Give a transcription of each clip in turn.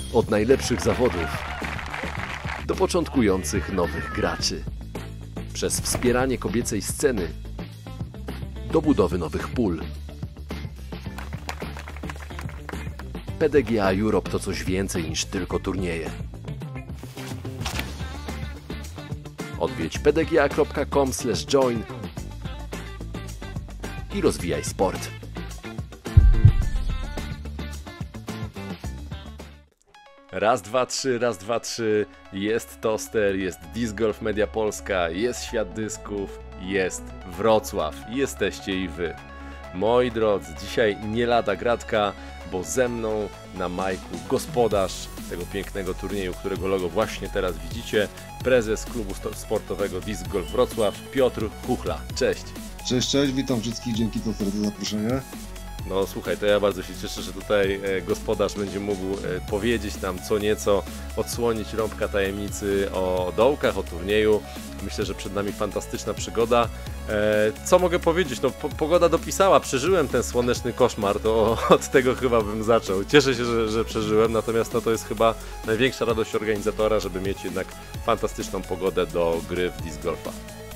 Od najlepszych zawodów do początkujących nowych graczy. Przez wspieranie kobiecej sceny do budowy nowych pól. PDGA Europe to coś więcej niż tylko turnieje. Odwiedź pdga.com/join i rozwijaj sport. Raz, dwa, trzy, raz, dwa, trzy. Jest Toster, jest Disc Golf Media Polska, jest Świat Dysków, jest Wrocław. Jesteście i wy. Moi drodzy, dzisiaj nie lada gratka, bo ze mną na majku gospodarz tego pięknego turnieju, którego logo właśnie teraz widzicie, prezes klubu sportowego Disc Golf Wrocław, Piotr Kuchla. Cześć. Cześć, cześć, witam wszystkich, dzięki Toster za zaproszenie. No słuchaj, to ja bardzo się cieszę, że tutaj gospodarz będzie mógł powiedzieć nam co nieco, odsłonić rąbka tajemnicy o dołkach, o turnieju. Myślę, że przed nami fantastyczna przygoda. Co mogę powiedzieć? No, pogoda dopisała, przeżyłem ten słoneczny koszmar, to od tego chyba bym zaczął. Cieszę się, że przeżyłem, natomiast no, to jest chyba największa radość organizatora, żeby mieć jednak fantastyczną pogodę do gry w disc golfa.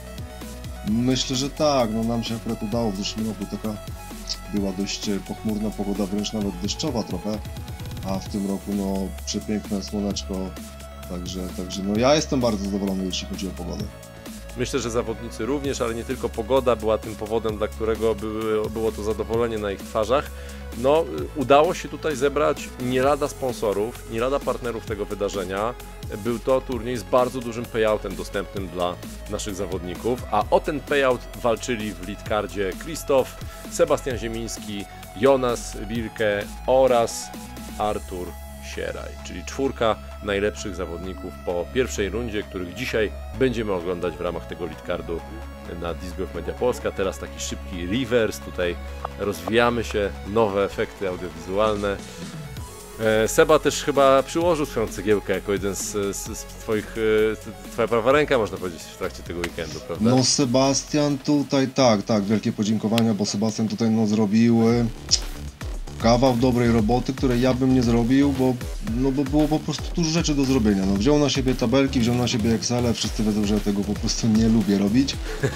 Myślę, że tak, no nam się akurat udało w zeszłym roku, taka była dość pochmurna pogoda, wręcz nawet deszczowa trochę, a w tym roku no przepiękne słoneczko, także no ja jestem bardzo zadowolony, jeśli chodzi o pogodę. Myślę, że zawodnicy również, ale nie tylko pogoda była tym powodem, dla którego było to zadowolenie na ich twarzach. No, udało się tutaj zebrać nie lada sponsorów, nie lada partnerów tego wydarzenia. Był to turniej z bardzo dużym payoutem dostępnym dla naszych zawodników, a o ten payout walczyli w leadcardzie Krzysztof, Sebastian Ziemiński, Jonas Wilke oraz Artur Sieraj, czyli czwórka najlepszych zawodników po pierwszej rundzie, których dzisiaj będziemy oglądać w ramach tego leadcardu na Disc Golf Media Polska. Teraz taki szybki reverse, tutaj rozwijamy się, nowe efekty audiowizualne. Seba też chyba przyłożył swoją cegiełkę jako jeden z twoich, twoja prawa ręka, można powiedzieć, w trakcie tego weekendu, prawda? No Sebastian tutaj tak, wielkie podziękowania, bo Sebastian tutaj no zrobił kawał dobrej roboty, której ja bym nie zrobił, bo było po prostu dużo rzeczy do zrobienia. No, wziął na siebie tabelki, wziął na siebie Excele, wszyscy wiedzą, że ja tego po prostu nie lubię robić.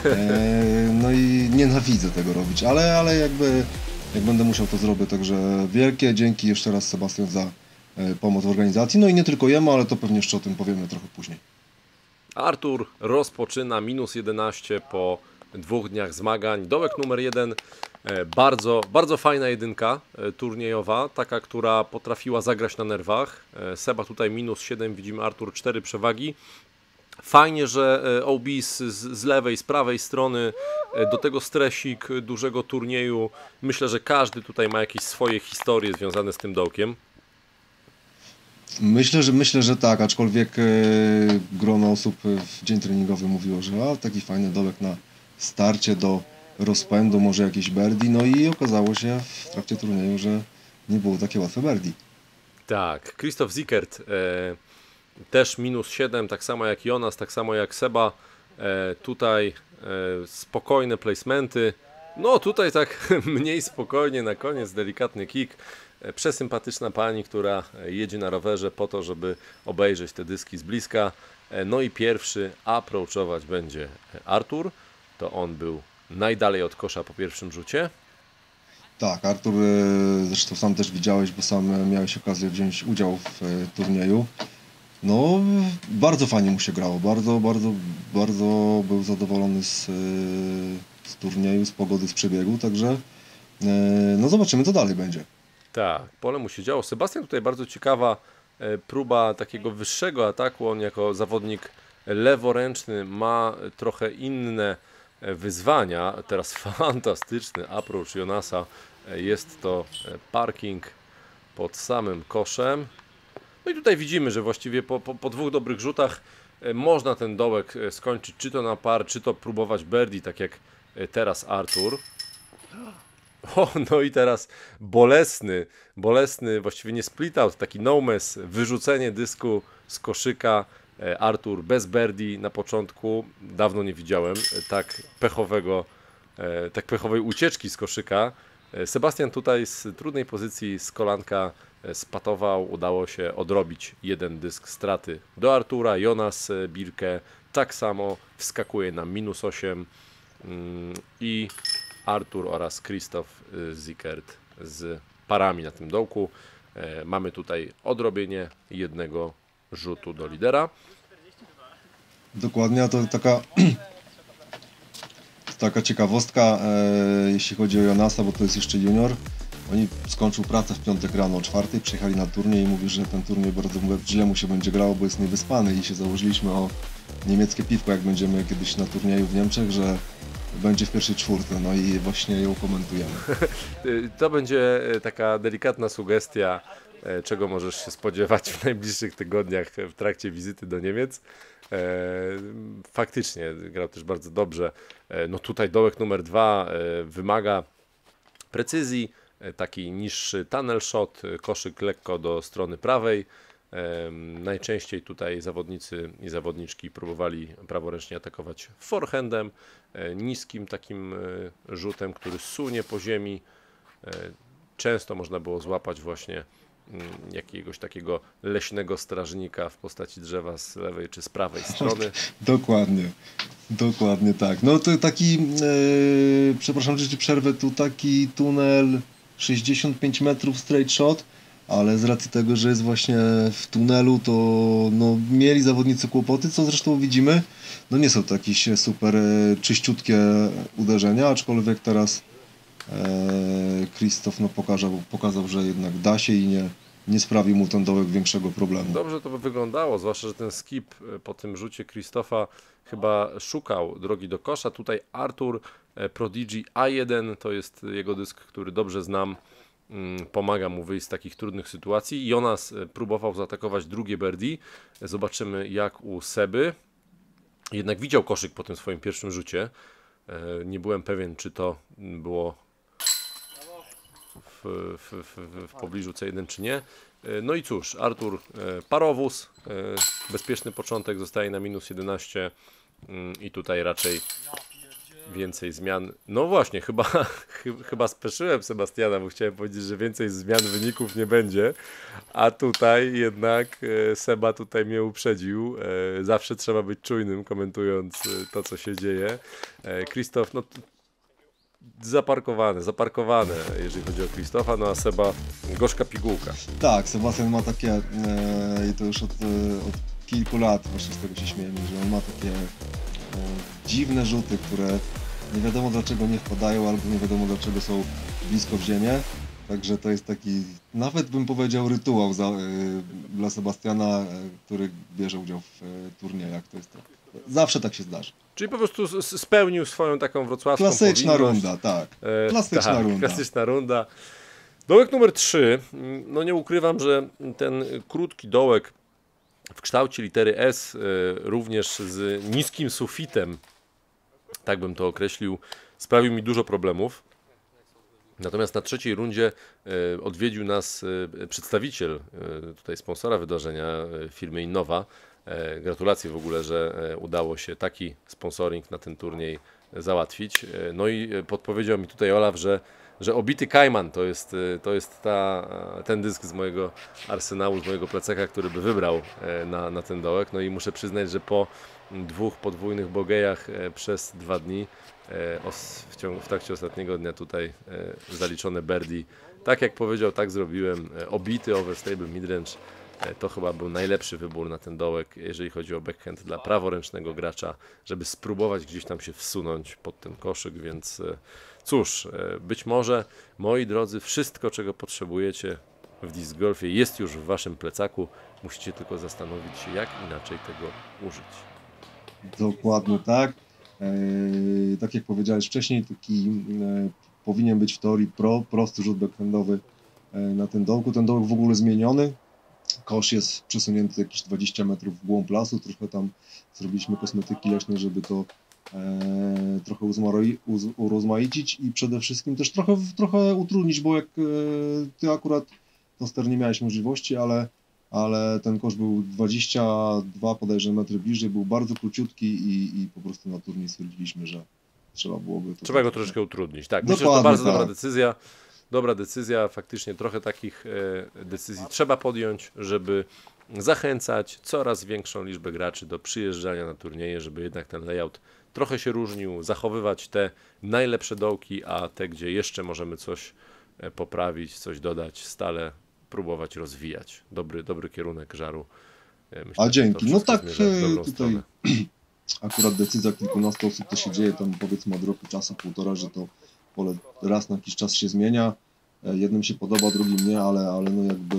No i nienawidzę tego robić, ale jakby jak będę musiał, to zrobię, także wielkie dzięki jeszcze raz Sebastian za pomoc w organizacji, no i nie tylko jemu, ale to pewnie jeszcze o tym powiemy trochę później. Artur rozpoczyna minus 11 po 2 dniach zmagań. Dołek numer 1, bardzo fajna jedynka turniejowa, taka, która potrafiła zagrać na nerwach. Seba tutaj minus 7, widzimy Artur 4 przewagi. Fajnie, że OB z lewej, z prawej strony, do tego stresik dużego turnieju. Myślę, że każdy tutaj ma jakieś swoje historie związane z tym dołkiem. Myślę, że tak, aczkolwiek grono osób w dzień treningowy mówiło, że taki fajny dołek na starcie do rozpędu, może jakieś birdie, no i okazało się w trakcie turnieju, że nie było takie łatwe birdie. Tak, Krzysztof Zickert też minus 7, tak samo jak Jonas, tak samo jak Seba. Tutaj spokojne placementy. No tutaj tak mniej spokojnie, na koniec delikatny kick. Przesympatyczna pani, która jedzie na rowerze po to, żeby obejrzeć te dyski z bliska. No i pierwszy approachować będzie Artur. To on był najdalej od kosza po pierwszym rzucie. Tak, Artur, zresztą sam też widziałeś, bo sam miałeś okazję wziąć udział w turnieju. No, bardzo fajnie mu się grało, bardzo był zadowolony z turnieju, z pogody, z przebiegu, także no zobaczymy, co dalej będzie. Tak, pole mu się działo. Sebastian tutaj bardzo ciekawa próba takiego wyższego ataku. On jako zawodnik leworęczny ma trochę inne wyzwania. Teraz fantastyczny approach Jonasa. Jest to parking pod samym koszem. No i tutaj widzimy, że właściwie po 2 dobrych rzutach można ten dołek skończyć, czy to na par, czy to próbować birdie, tak jak teraz Artur. O, no i teraz bolesny, właściwie nie split out, taki no mess, wyrzucenie dysku z koszyka. Artur bez birdie na początku, dawno nie widziałem tak pechowej ucieczki z koszyka. Sebastian tutaj z trudnej pozycji z kolanka spatował, udało się odrobić jeden dysk straty do Artura. Jonas Birke tak samo wskakuje na -8 i Artur oraz Krzysztof Zickert z parami na tym dołku. Mamy tutaj odrobienie jednego rzutu do lidera. Dokładnie, a to taka ciekawostka, jeśli chodzi o Jonasa, bo to jest jeszcze junior. Oni skończył pracę w piątek rano o 4:00, przyjechali na turniej i mówi, że ten turniej bardzo źle mu się będzie grało, bo jest niewyspany i się założyliśmy o niemieckie piwko, jak będziemy kiedyś na turnieju w Niemczech, że będzie w pierwszej czwórce, no i właśnie ją komentujemy. To będzie taka delikatna sugestia, czego możesz się spodziewać w najbliższych tygodniach w trakcie wizyty do Niemiec. Faktycznie grał też bardzo dobrze. No tutaj dołek numer 2 wymaga precyzji, taki niższy tunnel shot, koszyk lekko do strony prawej. Najczęściej tutaj zawodnicy i zawodniczki próbowali praworęcznie atakować forehandem, niskim takim rzutem, który sunie po ziemi. Często można było złapać właśnie jakiegoś takiego leśnego strażnika w postaci drzewa z lewej czy z prawej strony. Dokładnie tak. No to taki, przepraszam, że ci przerwę, tu taki tunel 65 metrów straight shot, ale z racji tego, że jest właśnie w tunelu, to no, mieli zawodnicy kłopoty, co zresztą widzimy. No nie są to jakieś super czyściutkie uderzenia, aczkolwiek teraz Krzysztof no, pokazał, że jednak da się i nie sprawił mu ten dołek większego problemu. Dobrze to by wyglądało, zwłaszcza, że ten skip po tym rzucie Krzysztofa chyba szukał drogi do kosza. Tutaj Artur Prodigy A1 to jest jego dysk, który dobrze znam. Pomaga mu wyjść z takich trudnych sytuacji. Jonas próbował zaatakować drugie birdie. Zobaczymy jak u Seby. Jednak widział koszyk po tym swoim pierwszym rzucie. Nie byłem pewien, czy to było w pobliżu C1 czy nie. No i cóż, Artur parowóz, bezpieczny początek, zostaje na -11 i tutaj raczej więcej zmian. No właśnie, chyba speszyłem Sebastiana, bo chciałem powiedzieć, że więcej zmian wyników nie będzie, a tutaj jednak Seba tutaj mnie uprzedził. Zawsze trzeba być czujnym, komentując to, co się dzieje. Krzysztof, no zaparkowane, jeżeli chodzi o Krzysztofa, no a Seba gorzka pigułka. Tak, Sebastian ma takie, i to już od kilku lat, właśnie z tego się śmiejemy, że on ma takie dziwne rzuty, które nie wiadomo dlaczego nie wpadają, albo nie wiadomo dlaczego są blisko w ziemię. Także to jest taki, nawet bym powiedział, rytuał dla Sebastiana, który bierze udział w turniejach. To jest to. Zawsze tak się zdarzy. Czyli po prostu spełnił swoją taką wrocławską Klasyczna powinność. runda, tak. Klasyczna runda. Dołek numer 3. No nie ukrywam, że ten krótki dołek w kształcie litery S, również z niskim sufitem, tak bym to określił, sprawił mi dużo problemów. Natomiast na trzeciej rundzie odwiedził nas przedstawiciel tutaj sponsora wydarzenia, firmy Innowa. Gratulacje w ogóle, że udało się taki sponsoring na ten turniej załatwić. No i podpowiedział mi tutaj Olaf, że obity Kajman to jest ten dysk z mojego arsenału, z mojego plecaka, który by wybrał na ten dołek. No i muszę przyznać, że po 2 podwójnych bogejach przez 2 dni w trakcie ostatniego dnia tutaj zaliczone birdie. Tak jak powiedział, tak zrobiłem. Obity overstable midrange to chyba był najlepszy wybór na ten dołek, jeżeli chodzi o backhand dla praworęcznego gracza, żeby spróbować gdzieś tam się wsunąć pod ten koszyk, więc cóż, być może, moi drodzy, wszystko czego potrzebujecie w disc golfie jest już w waszym plecaku, musicie tylko zastanowić się, jak inaczej tego użyć. Dokładnie tak. Tak jak powiedziałeś wcześniej, taki powinien być w teorii prosty rzut backhandowy na ten dołku. Ten dołek w ogóle zmieniony. Kosz jest przesunięty jakieś 20 metrów w głąb lasu. Trochę tam zrobiliśmy kosmetyki leśne, żeby to trochę urozmaicić i przede wszystkim też trochę utrudnić, bo jak ty akurat Toster nie miałeś możliwości, ale ten kosz był 22 podejrzewam metry bliżej, był bardzo króciutki i po prostu na turniej stwierdziliśmy, że trzeba byłoby to... Trzeba go troszeczkę utrudnić. Tak, myślę, że to Dokładnie bardzo dobra tak. decyzja. Dobra decyzja, faktycznie trochę takich decyzji trzeba podjąć, żeby zachęcać coraz większą liczbę graczy do przyjeżdżania na turnieje, żeby jednak ten layout trochę się różnił, zachowywać te najlepsze dołki, a te, gdzie jeszcze możemy coś poprawić, coś dodać, stale próbować rozwijać. Dobry kierunek Żaru. Myślę, A że to dzięki. No wszystko tak, zmierza w dobrą tutaj stronę. akurat decyzja kilkunastu osób to się dzieje tam powiedzmy od roku czasu, półtora, że to pole raz na jakiś czas się zmienia. Jednym się podoba, drugim nie, ale no jakby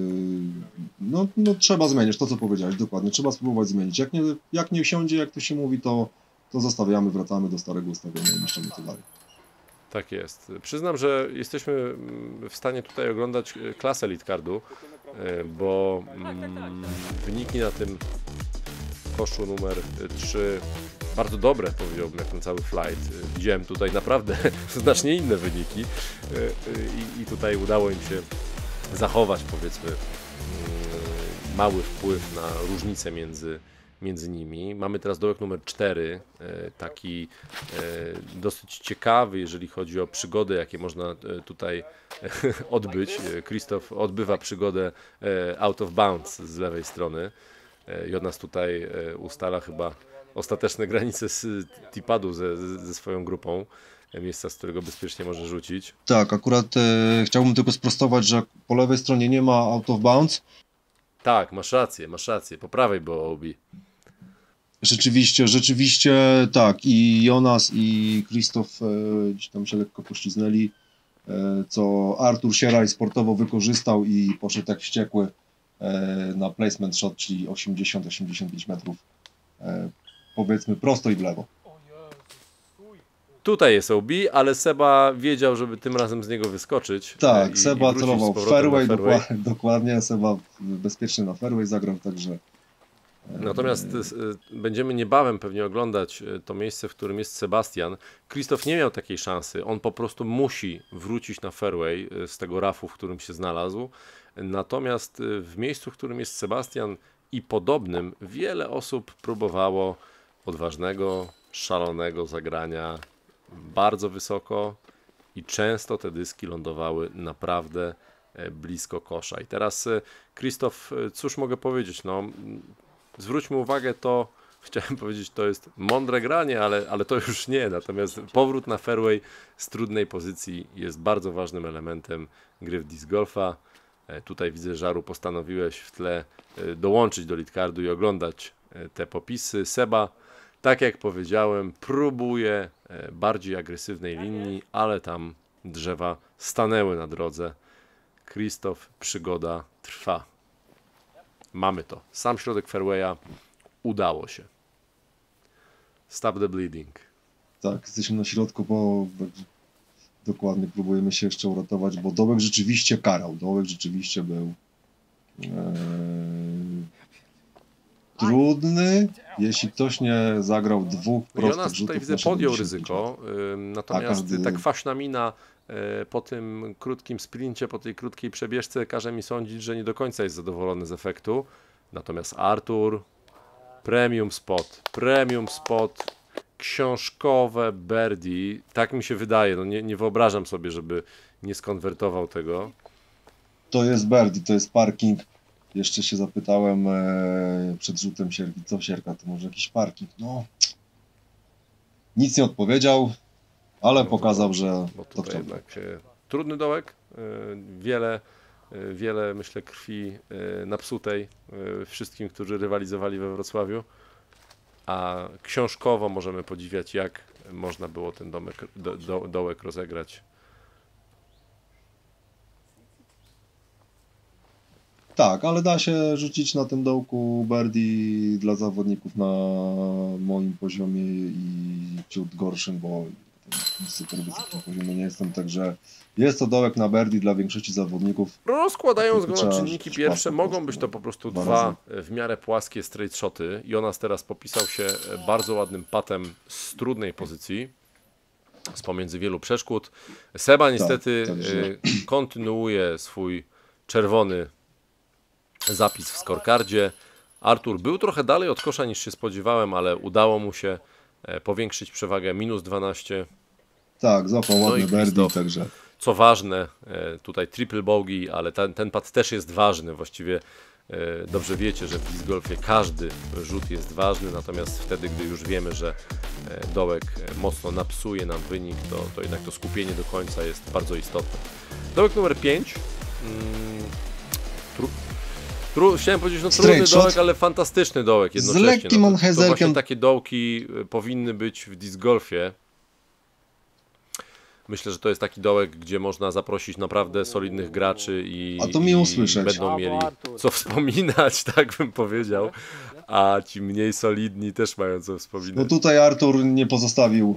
no trzeba zmienić to, co powiedziałeś, dokładnie. Trzeba spróbować zmienić. Jak nie wsiądzie, jak to się mówi, to zostawiamy, wracamy do starego ustawienia i niszczymy to dalej. Tak jest. Przyznam, że jesteśmy w stanie tutaj oglądać klasę Elite Cardu, bo wyniki na tym koszu numer 3 bardzo dobre, powiedziałbym, jak ten cały flight. Widziałem tutaj naprawdę znacznie inne wyniki i tutaj udało im się zachować, powiedzmy, mały wpływ na różnicę między nimi. Mamy teraz dołek numer 4, taki dosyć ciekawy, jeżeli chodzi o przygody, jakie można tutaj odbyć. Krzysztof odbywa przygodę out of bounds z lewej strony i od nas tutaj ustala chyba ostateczne granice z tipadu ze swoją grupą, miejsca, z którego bezpiecznie może rzucić. Tak, akurat chciałbym tylko sprostować, że po lewej stronie nie ma out of bounds. Tak, masz rację, po prawej było OB. Rzeczywiście tak, i Jonas i Krzysztof gdzieś tam się lekko pośliznęli, co Artur Sieraj sportowo wykorzystał i poszedł jak wściekły na placement shot, czyli 80-85 metrów, powiedzmy prosto i w lewo. Tutaj jest OB, ale Seba wiedział, żeby tym razem z niego wyskoczyć. Tak, i Seba wrócić z celował w powrotem na fairway, dokładnie, Seba bezpiecznie na fairway zagrał, także... Natomiast będziemy niebawem pewnie oglądać to miejsce, w którym jest Sebastian. Krzysztof nie miał takiej szansy, on po prostu musi wrócić na fairway z tego rafu, w którym się znalazł. Natomiast w miejscu, w którym jest Sebastian i podobnym, wiele osób próbowało odważnego, szalonego zagrania bardzo wysoko i często te dyski lądowały naprawdę blisko kosza. I teraz Krzysztof, cóż mogę powiedzieć, no zwróćmy uwagę, to chciałem powiedzieć, to jest mądre granie, ale to już nie, natomiast powrót na fairway z trudnej pozycji jest bardzo ważnym elementem gry w disc golfa. Tutaj widzę, Żaru, postanowiłeś w tle dołączyć do Elite Cardu i oglądać te popisy. Seba, tak jak powiedziałem, próbuje bardziej agresywnej linii, ale tam drzewa stanęły na drodze. Krzysztof, przygoda trwa. Mamy to. Sam środek fairwaya, udało się. Stop the bleeding. Tak, jesteśmy na środku, bo dokładnie próbujemy się jeszcze uratować, bo dołek rzeczywiście karał. Dołek rzeczywiście był trudny, jeśli ktoś nie zagrał dwóch prostych Jonas rzutów. tutaj widzę na podjął 75 ryzyko, metrów. natomiast każdy- tak kwaśna mina po tym krótkim sprincie, po tej krótkiej przebieżce każe mi sądzić, że nie do końca jest zadowolony z efektu. Natomiast Artur, premium spot, książkowe birdie, tak mi się wydaje, no nie wyobrażam sobie, żeby nie skonwertował tego. To jest birdie, to jest parking. Jeszcze się zapytałem przed rzutem Sierki, co Sierka, to może jakiś parking? No, nic nie odpowiedział, ale pokazał, że Bo to tutaj chciał. jednak trudny dołek, wiele myślę krwi napsutej wszystkim, którzy rywalizowali we Wrocławiu, a książkowo możemy podziwiać, jak można było ten dołek rozegrać. Tak, ale da się rzucić na tym dołku birdie dla zawodników na moim poziomie i ciut gorszym, bo na super wysokim poziomie nie jestem, także jest to dołek na birdie dla większości zawodników. Rozkładając go Tylko na trzeba czynniki rzucić pierwsze, pas po mogą prostu być to po prostu dwa dwa w miarę płaskie straight shoty. Jonas teraz popisał się bardzo ładnym patem z trudnej pozycji, z pomiędzy wielu przeszkód. Seba niestety także- kontynuuje swój czerwony zapis w scorecardzie. Artur był trochę dalej od kosza niż się spodziewałem, ale udało mu się powiększyć przewagę, minus 12. Tak, złapał No i ładne birdie, Krzysztof. także Co ważne, tutaj triple bogey, ale ten pad też jest ważny. Właściwie dobrze wiecie, że w disc golfie każdy rzut jest ważny, natomiast wtedy, gdy już wiemy, że dołek mocno napsuje nam wynik, to jednak to skupienie do końca jest bardzo istotne. Dołek numer 5. Chciałem powiedzieć, no trudny Straight shot. dołek, ale fantastyczny dołek jednocześnie. lekkim to onhezerkiem. właśnie takie dołki powinny być w disc golfie. Myślę, że to jest taki dołek, gdzie można zaprosić naprawdę solidnych graczy i, A to miło i słyszeć. będą mieli co wspominać, tak bym powiedział, a ci mniej solidni też mają co no wspominać. tutaj Artur nie pozostawił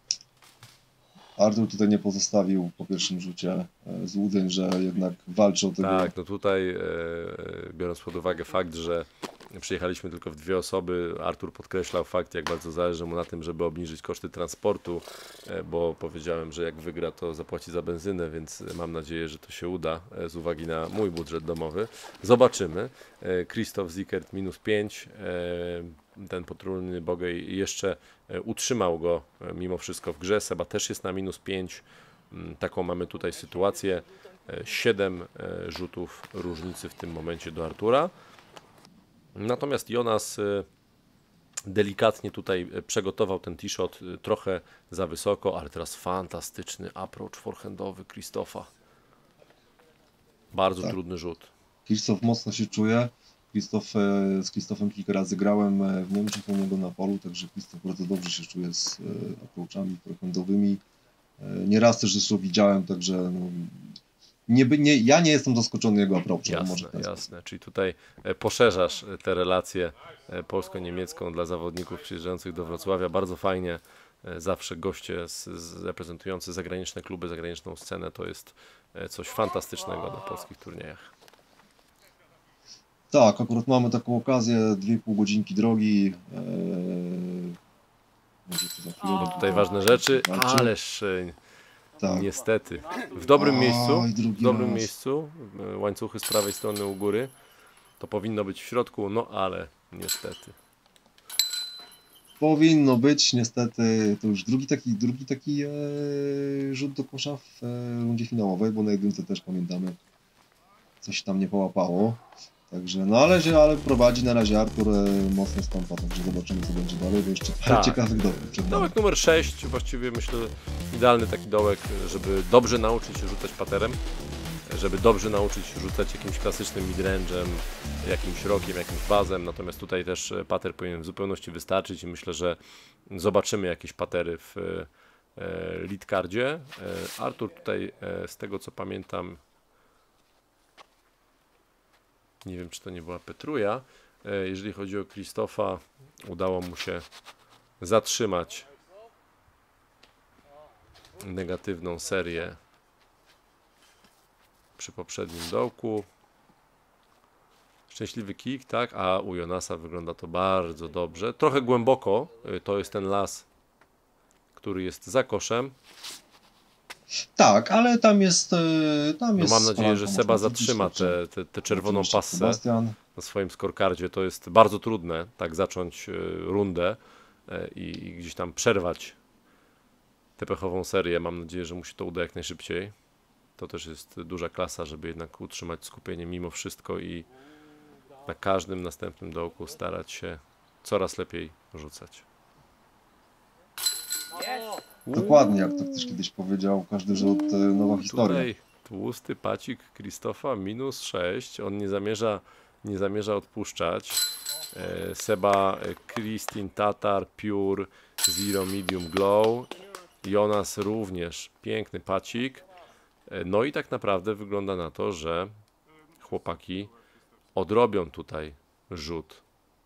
po pierwszym rzucie złudzeń, że jednak walczy o tego. Tak, no tutaj biorąc pod uwagę fakt, że przyjechaliśmy tylko w 2 osoby, Artur podkreślał fakt, jak bardzo zależy mu na tym, żeby obniżyć koszty transportu, bo powiedziałem, że jak wygra, to zapłaci za benzynę, więc mam nadzieję, że to się uda z uwagi na mój budżet domowy. Zobaczymy. Krzysztof Zickert minus 5, ten potrójny bogey jeszcze utrzymał go mimo wszystko w grze. Seba też jest na minus 5. Taką mamy tutaj sytuację. 7 rzutów różnicy w tym momencie do Artura. Natomiast Jonas delikatnie tutaj przygotował ten t-shot trochę za wysoko, ale teraz fantastyczny approach forehandowy Krzysztofa. Bardzo trudny rzut. Krzysztof mocno się czuje. Z Krzysztofem kilka razy grałem w Niemczech u niego na polu, także Krzysztof bardzo dobrze się czuje z approachami forehandowymi. Nieraz też zresztą widziałem, także no, ja nie jestem zaskoczony jego approachem. Jasne. Czyli tutaj poszerzasz te relacje polsko-niemiecką dla zawodników przyjeżdżających do Wrocławia. Bardzo fajnie. Zawsze goście reprezentujący zagraniczne kluby, zagraniczną scenę to jest coś fantastycznego na polskich turniejach. Tak, akurat mamy taką okazję, 2,5 godzinki drogi. Może to za chwilę No tutaj ważne rzeczy, ależ tak. niestety w dobrym drugi raz. miejscu, łańcuchy z prawej strony u góry, to powinno być w środku, no ale niestety. Powinno być, niestety, to już drugi taki rzut do kosza w rundzie finałowej, bo na jedynce też pamiętamy, coś tam nie połapało. Także, no ale prowadzi na razie Artur mocno stąpa, także zobaczymy co będzie dalej, bo jeszcze parę ciekawych dołków przed nami. Dołek numer 6, właściwie myślę idealny taki dołek, żeby dobrze nauczyć się rzucać paterem, żeby dobrze nauczyć się rzucać jakimś klasycznym midrange'em, jakimś rokiem, jakimś bazem, natomiast tutaj też pater powinien w zupełności wystarczyć i myślę, że zobaczymy jakieś patery w lead cardzie. Artur tutaj z tego co pamiętam, nie wiem, czy to nie była Petruja. Jeżeli chodzi o Krzysztofa, udało mu się zatrzymać negatywną serię przy poprzednim dołku. Szczęśliwy kick, tak? A u Jonasa wygląda to bardzo dobrze. Trochę głęboko. To jest ten las, który jest za koszem. Tak, ale tam jest... No mam nadzieję, że Seba zatrzyma tę czerwoną passę Sebastian. na swoim scorecardzie. To jest bardzo trudne, tak zacząć rundę i gdzieś tam przerwać tę pechową serię. Mam nadzieję, że mu się to uda jak najszybciej. To też jest duża klasa, żeby jednak utrzymać skupienie mimo wszystko i na każdym następnym dołku starać się coraz lepiej rzucać. Dokładnie, jak to ktoś kiedyś powiedział, każdy rzut nowa historia. Tutaj tłusty pacik Krzysztofa minus 6. On nie zamierza odpuszczać. Seba, Kristin, Tatar, Pure, Zero, Medium, Glow. Jonas również piękny pacik. No i tak naprawdę wygląda na to, że chłopaki odrobią tutaj rzut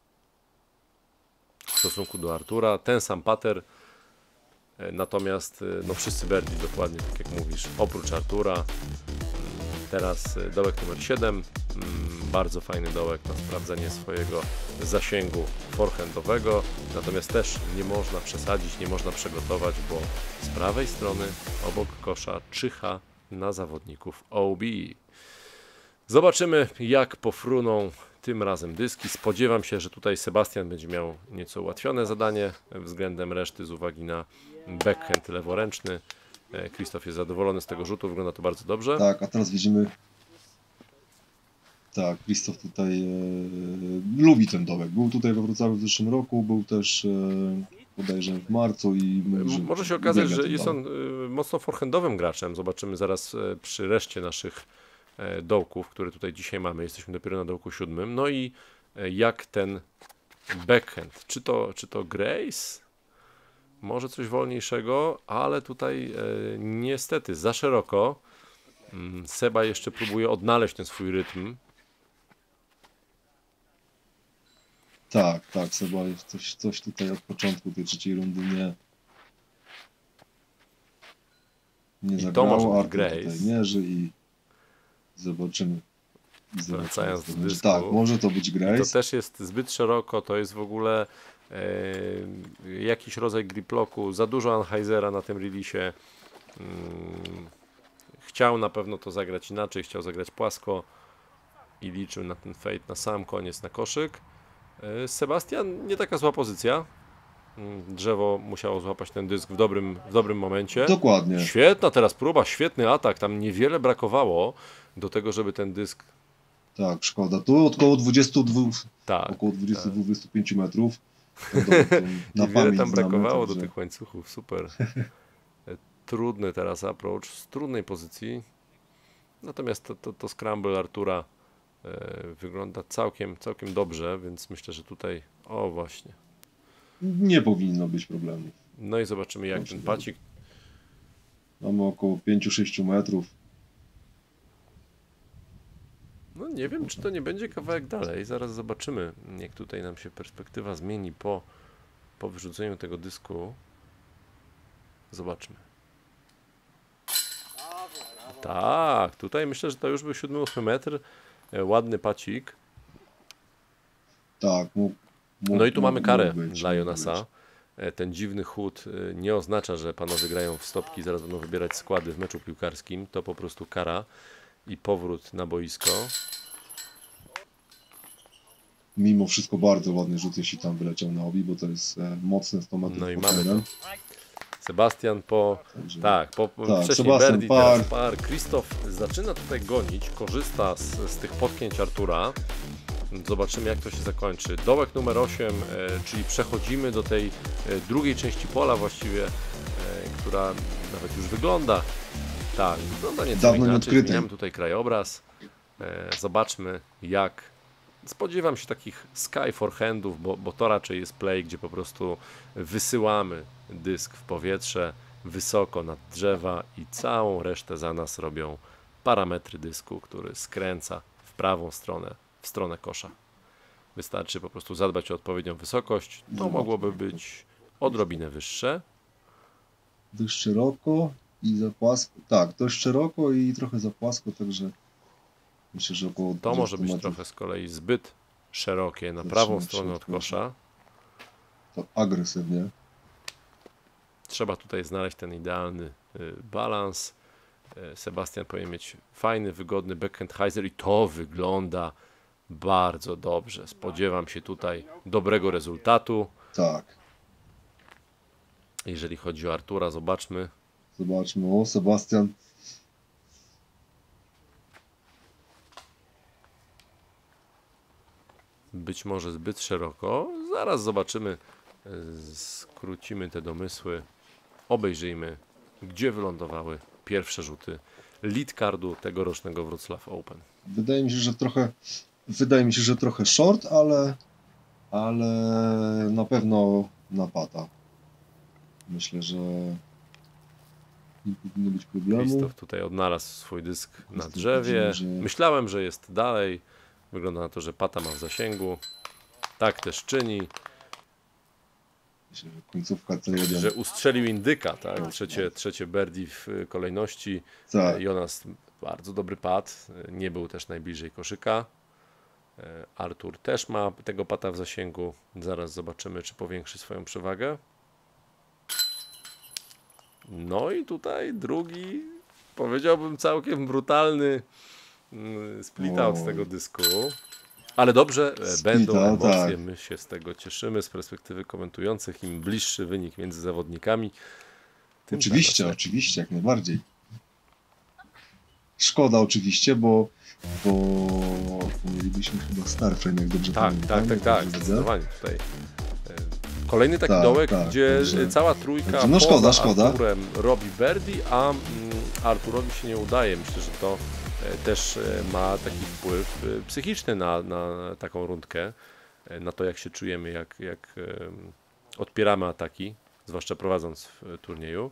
w stosunku do Artura. Ten sam pater. Natomiast no wszyscy birdie dokładnie tak jak mówisz, oprócz Artura. Teraz dołek numer 7, bardzo fajny dołek na sprawdzenie swojego zasięgu forehandowego, natomiast też nie można przesadzić, nie można przegotować, bo z prawej strony obok kosza czyha na zawodników OB. Zobaczymy jak pofruną tym razem dyski. Spodziewam się, że tutaj Sebastian będzie miał nieco ułatwione zadanie względem reszty z uwagi na backhand leworęczny. Krzysztof jest zadowolony z tego rzutu, wygląda to bardzo dobrze. Tak, a teraz widzimy... Tak, Krzysztof tutaj lubi ten dołek. Był tutaj we Wrocławiu w zeszłym roku, był też bodajże w marcu i... Może się okazać, uwielbia że ten jest dołek. on mocno forehandowym graczem. Zobaczymy zaraz przy reszcie naszych dołków, które tutaj dzisiaj mamy. Jesteśmy dopiero na dołku 7. No i jak ten backhand. Czy to Grace? Może coś wolniejszego, ale tutaj niestety za szeroko. Seba jeszcze próbuje odnaleźć ten swój rytm. Tak, Seba coś tutaj od początku tej trzeciej rundy nie I to zagrało, może być Artur Grace. tutaj mierzy i zobaczymy. Wracając do co będzie. dysku. Tak, może to być I Grace. to też jest zbyt szeroko, to jest w ogóle jakiś rodzaj griplocku, za dużo Anheisera na tym releasie. Chciał na pewno to zagrać inaczej, chciał zagrać płasko i liczył na ten fade na sam koniec na koszyk. Sebastian, nie taka zła pozycja. Drzewo musiało złapać ten dysk w dobrym momencie. Dokładnie. Świetna teraz próba, świetny atak, tam niewiele brakowało do tego, żeby ten dysk... Tak, szkoda. Tu około 22, Tak, około 22-25 metrów. To na niewiele pamięć tam znamy, brakowało do także- tych łańcuchów, super. Trudny teraz approach, z trudnej pozycji. Natomiast to scramble Artura wygląda całkiem dobrze, więc myślę, że tutaj, o właśnie. Nie powinno być problemu. No i zobaczymy jak Proszę ten bardzo. pacik. Mamy około 5-6 metrów. No nie wiem, czy to nie będzie kawałek dalej. Zaraz zobaczymy, jak tutaj nam się perspektywa zmieni po wyrzuceniu tego dysku. Zobaczmy. Tak, tutaj myślę, że to już był 7-8 metr. Ładny pacik. Tak, No i tu mamy karę mógł być, dla mógł Jonasa. być. Ten dziwny chód nie oznacza, że panowie grają w stopki, zaraz będą wybierać składy w meczu piłkarskim. To po prostu kara i powrót na boisko. Mimo wszystko bardzo ładny rzut, jeśli tam wyleciał na obi, bo to jest mocne 100 metrów. No i pod mamy trenem. Sebastian po wcześniej Sebastian birdie, teraz par. Krzysztof zaczyna tutaj gonić, korzysta z tych potknięć Artura. Zobaczymy jak to się zakończy. Dołek numer 8, czyli przechodzimy do tej drugiej części pola właściwie, która nawet już wygląda. Tak, wygląda nieco Dawno inaczej. nieodkryty. Zmieniamy tutaj krajobraz. Zobaczmy jak. Spodziewam się takich sky forehandów, bo to raczej jest play, gdzie po prostu wysyłamy dysk w powietrze, wysoko nad drzewa i całą resztę za nas robią parametry dysku, który skręca w prawą stronę, w stronę kosza. Wystarczy po prostu zadbać o odpowiednią wysokość. To mogłoby być odrobinę wyższe. Dość szeroko i za płasko. Tak, dość szeroko i trochę za płasko, także myślę, że około To 20 może być metrów. trochę z kolei zbyt szerokie na Zaczynamy prawą w stronę od środku. kosza. To agresywnie. Trzeba tutaj znaleźć ten idealny balans. Sebastian powinien mieć fajny, wygodny backhand hyzer i to wygląda bardzo dobrze. Spodziewam się tutaj dobrego rezultatu. Tak. Jeżeli chodzi o Artura, zobaczmy. Zobaczmy. O, Sebastian. Być może zbyt szeroko. Zaraz zobaczymy. Skrócimy te domysły. Obejrzyjmy, gdzie wylądowały pierwsze rzuty lead cardu tegorocznego Wrocław Open. Wydaje mi się, że trochę short, ale na pewno na pata. Myślę, że nie powinno być problemu. Krzysztof tutaj odnalazł swój dysk na Krzysztof drzewie. widzimy, że- Myślałem, że jest dalej. Wygląda na to, że pata ma w zasięgu. Tak też czyni. Myślę, że końcówka C1. Że ustrzelił indyka, tak? Trzecie birdie w kolejności. Tak. Jonas bardzo dobry pad. Nie był też najbliżej koszyka. Artur też ma tego pata w zasięgu. Zaraz zobaczymy, czy powiększy swoją przewagę. No i tutaj drugi, powiedziałbym całkiem brutalny split out z tego dysku. Ale dobrze, będą emocje, tak. my się z tego cieszymy, z perspektywy komentujących, im bliższy wynik między zawodnikami, tym dla nas Oczywiście, lepiej. oczywiście, jak najbardziej. Szkoda oczywiście, bo mielibyśmy chyba Starframe, jak dobrze Tak, pamiętam. jak tak, dobrze widzę. zdecydowanie tutaj. Kolejny taki Tak, dołek, tak, gdzie także- cała trójka także no poza szkoda. Arturem robi birdie, a Arturowi się nie udaje. Myślę, że to też ma taki wpływ psychiczny na taką rundkę, na to jak się czujemy, jak odpieramy ataki, zwłaszcza prowadząc w turnieju.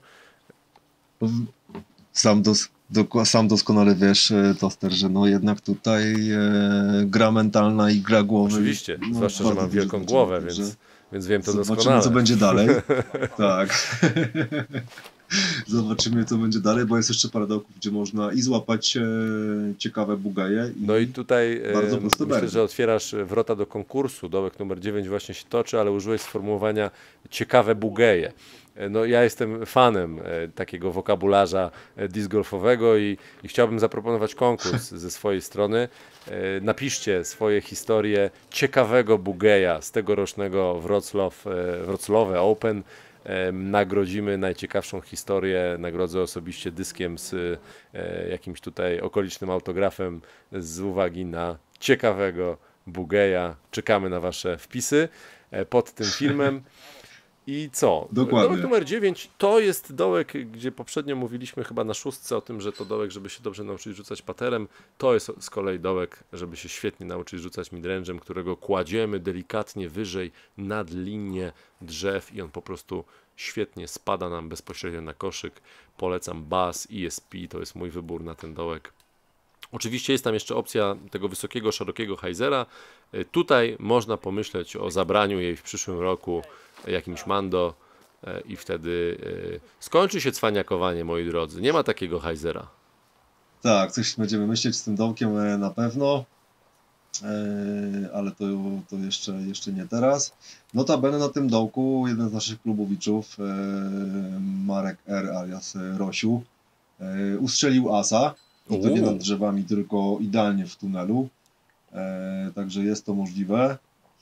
Sam doskonale wiesz, Toster, że no jednak tutaj gra mentalna i gra głowy. Oczywiście, no, zwłaszcza, że bardzo mam dużo wielką znaczy, głowę, także więc wiem to Zobaczymy, doskonale. co będzie dalej. Tak. Zobaczymy, co będzie dalej, bo jest jeszcze parę dołków, gdzie można i złapać ciekawe bugaje. No i tutaj bardzo proste myślę, berdy. że otwierasz wrota do konkursu. Dołek numer 9 właśnie się toczy, ale użyłeś sformułowania ciekawe bugeje. No ja jestem fanem takiego wokabularza disc golfowego i chciałbym zaproponować konkurs ze swojej strony. Napiszcie swoje historie ciekawego bugeja z tegorocznego Wrocław Open. Nagrodzimy najciekawszą historię, nagrodzę osobiście dyskiem z jakimś tutaj okolicznym autografem z uwagi na ciekawego bugeja. Czekamy na Wasze wpisy pod tym filmem. I co? Dokładnie. Dołek numer 9 to jest dołek, gdzie poprzednio mówiliśmy chyba na szóstce o tym, że to dołek, żeby się dobrze nauczyć rzucać paterem. To jest z kolei dołek, żeby się świetnie nauczyć rzucać midrange'em, którego kładziemy delikatnie wyżej nad linię drzew i on po prostu świetnie spada nam bezpośrednio na koszyk. Polecam Bass, ESP, to jest mój wybór na ten dołek. Oczywiście jest tam jeszcze opcja tego wysokiego, szerokiego Heisera. Tutaj można pomyśleć o zabraniu jej w przyszłym roku jakimś Mando i wtedy skończy się cwaniakowanie, moi drodzy. Nie ma takiego Heisera. Tak, coś będziemy myśleć z tym dołkiem na pewno, ale to jeszcze nie teraz. Notabene na tym dołku jeden z naszych klubowiczów, Marek R. alias Rosiu, ustrzelił asa. I to nie nad drzewami, tylko idealnie w tunelu. Także jest to możliwe.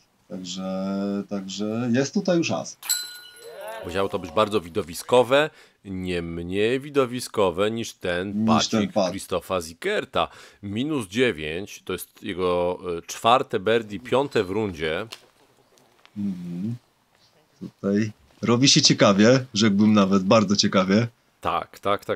Także jest tutaj już as. Musiało to być bardzo widowiskowe, nie mniej widowiskowe niż ten pacik pad. Krzysztofa Zikerta. -9, to jest jego czwarte birdie, piąte w rundzie. Tutaj robi się ciekawie, rzekłbym nawet bardzo ciekawie. Tak.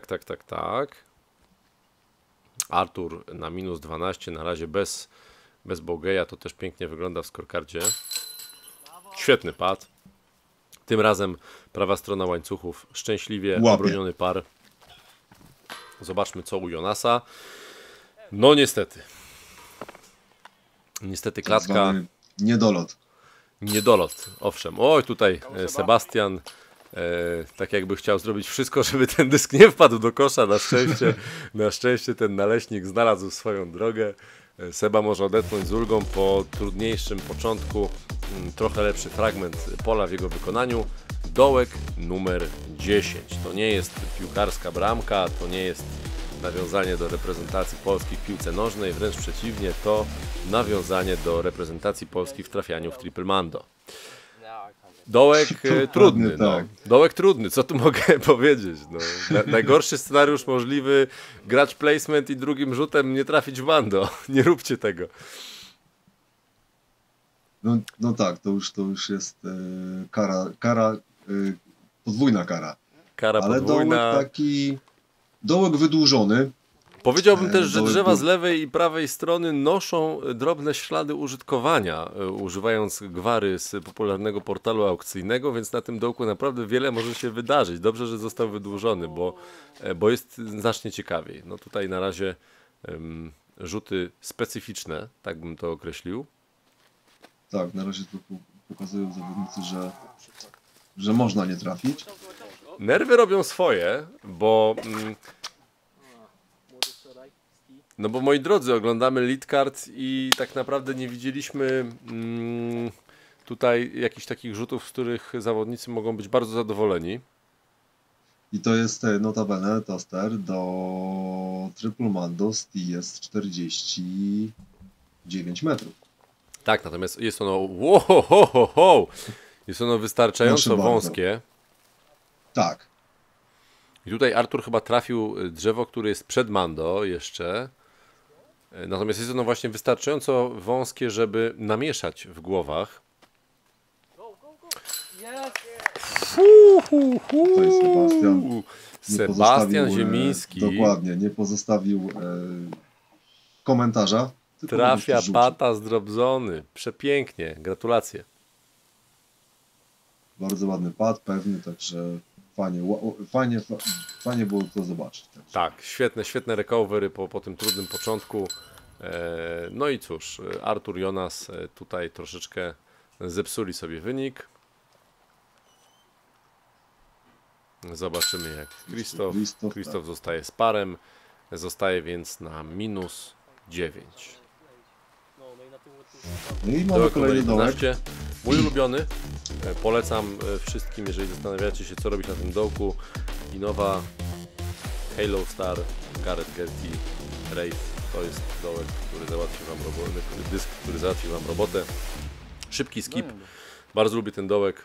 Artur na -12, na razie bez bogeja, to też pięknie wygląda w scorecardzie. Świetny pad. Tym razem prawa strona łańcuchów, szczęśliwie Łapie. obroniony par. Zobaczmy co u Jonasa. No niestety. Niestety klatka. Zwany niedolot. Niedolot, owszem. Oj, tutaj Sebastian tak jakby chciał zrobić wszystko, żeby ten dysk nie wpadł do kosza. Na szczęście ten naleśnik znalazł swoją drogę. Seba może odetchnąć z ulgą po trudniejszym początku. Trochę lepszy fragment pola w jego wykonaniu. Dołek numer 10. To nie jest piłkarska bramka, to nie jest nawiązanie do reprezentacji Polski w piłce nożnej, wręcz przeciwnie, to nawiązanie do reprezentacji Polski w trafianiu w Triple Mando. Dołek trudny, tak. no. Dołek trudny, co tu mogę powiedzieć? No. Najgorszy scenariusz możliwy, grać placement i drugim rzutem nie trafić w Mando. Nie róbcie tego. No tak, to już jest kara, podwójna kara. Kara Ale podwójna. dołek wydłużony. Powiedziałbym też, że dołek drzewa był- z lewej i prawej strony noszą drobne ślady użytkowania, używając gwary z popularnego portalu aukcyjnego, więc na tym dołku naprawdę wiele może się wydarzyć. Dobrze, że został wydłużony, bo jest znacznie ciekawiej. No tutaj na razie rzuty specyficzne, tak bym to określił. Tak, na razie to pokazują zawodnicy, że można nie trafić. Nerwy robią swoje, bo no bo moi drodzy, oglądamy lead card i tak naprawdę nie widzieliśmy tutaj jakichś takich rzutów, z których zawodnicy mogą być bardzo zadowoleni. I to jest notabene toster do Triple Mando jest 49 metrów. Tak, natomiast jest ono, wow, ho, ho, ho. Jest ono wystarczająco Proszę bardzo. wąskie. Tak. I tutaj Artur chyba trafił drzewo, które jest przed Mando jeszcze. Natomiast jest ono właśnie wystarczająco wąskie, żeby namieszać w głowach. To jest Sebastian. Nie Sebastian pozostawił, Ziemiński dokładnie, nie pozostawił komentarza. Tylko trafia po prostu pata zdrobdzony. Przepięknie, gratulacje. Bardzo ładny pad, pewny, także fajnie było to zobaczyć. Także. Tak, świetne recovery po tym trudnym początku. No i cóż, Artur, Jonas tutaj troszeczkę zepsuli sobie wynik. Zobaczymy jak Krzysztof zostaje z parem. Zostaje więc na -9. No i mamy Dołek kolejny numer dołek. 11. Mój ulubiony. Polecam wszystkim, jeżeli zastanawiacie się, co robić na tym dołku. Innova, Halo Star, Gareth Gertie, Wraith. To jest dołek, który załatwi wam robotę, dysk, który załatwi wam robotę. Szybki skip. Bardzo lubię ten dołek.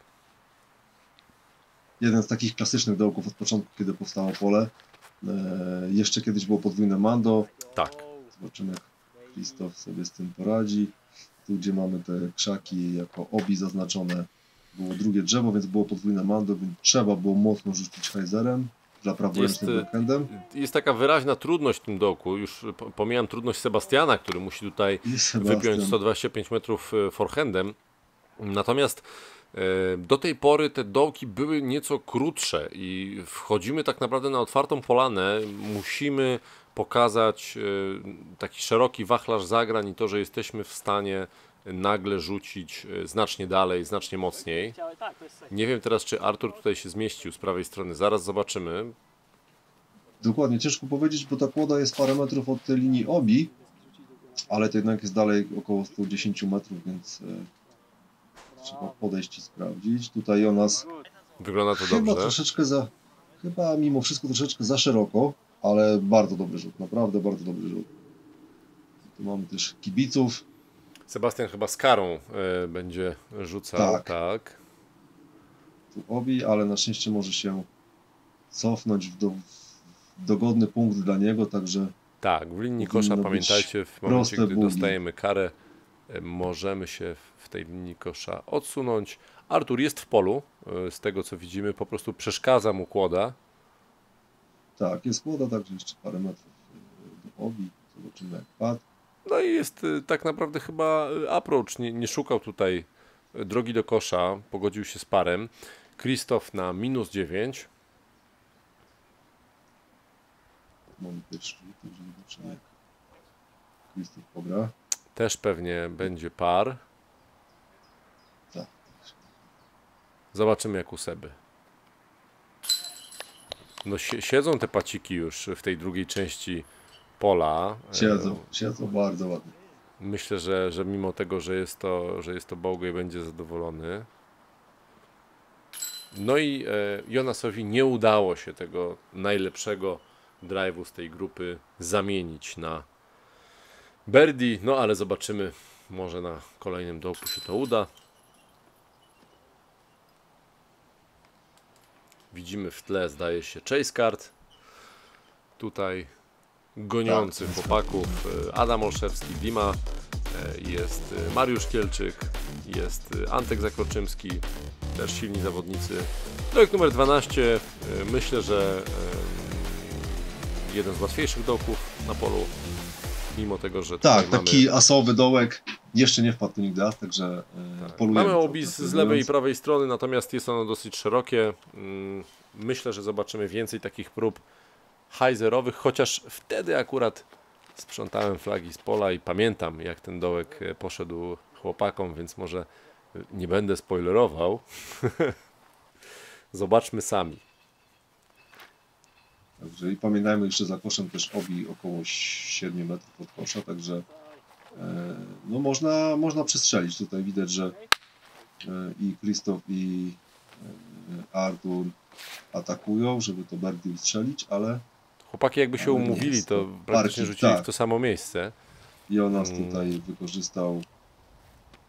Jeden z takich klasycznych dołków od początku, kiedy powstało pole. Jeszcze kiedyś było podwójne Mando. Tak. Zobaczymy, jak Krzysztof sobie z tym poradzi. Tu, gdzie mamy te krzaki jako obi zaznaczone, było drugie drzewo, więc było podwójne Mando, więc trzeba było mocno rzucić hajzerem dla praworęcznym backhandem. Jest taka wyraźna trudność w tym dołku. Już pomijam trudność Sebastiana, który musi tutaj wypiąć 125 metrów forehandem. Natomiast do tej pory te dołki były nieco krótsze i wchodzimy tak naprawdę na otwartą polanę. Musimy pokazać taki szeroki wachlarz zagrań i to, że jesteśmy w stanie nagle rzucić znacznie dalej, znacznie mocniej. Nie wiem teraz, czy Artur tutaj się zmieścił z prawej strony. Zaraz zobaczymy. Dokładnie, ciężko powiedzieć, bo ta kłoda jest parę metrów od tej linii obi, ale to jednak jest dalej około 110 metrów, więc trzeba podejść i sprawdzić. Tutaj Jonas wygląda to chyba dobrze. Troszeczkę chyba mimo wszystko troszeczkę za szeroko, ale bardzo dobry rzut, naprawdę bardzo dobry rzut. Tu mamy też kibiców. Sebastian chyba z karą będzie rzucał, tak. Tu obi, ale na szczęście może się cofnąć w dogodny punkt dla niego, także... Tak, w linii kosza pamiętajcie, w momencie, gdy dostajemy karę, możemy się w tej linii kosza odsunąć. Artur jest w polu, z tego co widzimy, po prostu przeszkadza mu kłoda. Tak, jest kłoda, także jeszcze parę metrów do obi, zobaczymy jak padł. No i jest tak naprawdę chyba approach, nie szukał tutaj drogi do kosza, pogodził się z parem. Krzysztof na -9. Mamy pierwszy rzut, także zobaczymy jak Krzysztof pogra. Też pewnie będzie par. Tak. Zobaczymy jak u Seby. No siedzą te paciki już w tej drugiej części pola. Siedzą bardzo ładnie. Myślę, że mimo tego, że jest to Bogey, będzie zadowolony. No i Jonasowi nie udało się tego najlepszego drive'u z tej grupy zamienić na birdie, no ale zobaczymy, może na kolejnym dołku się to uda. Widzimy w tle, zdaje się, chase card. Tutaj goniący chłopaków Adam Olszewski, Dima, jest Mariusz Kielczyk, jest Antek Zakroczymski, też silni zawodnicy. Dołek numer 12, myślę, że jeden z łatwiejszych dołków na polu, mimo tego, że tak, tutaj taki asowy dołek, jeszcze nie wpadł tu nigdy as, także polujemy. Mamy obis z lewej i prawej strony, natomiast jest ono dosyć szerokie. Myślę, że zobaczymy więcej takich prób hajzerowych, chociaż wtedy akurat sprzątałem flagi z pola i pamiętam, jak ten dołek poszedł chłopakom, więc może nie będę spoilerował. Zobaczmy sami. Także i pamiętajmy jeszcze za koszem też obi około 7 metrów od kosza, także no można przestrzelić. Tutaj widać, że i Krzysztof i Artur atakują, żeby to birdie strzelić, ale chłopaki jakby się umówili, to praktycznie rzucili w to samo miejsce. Jonas tutaj wykorzystał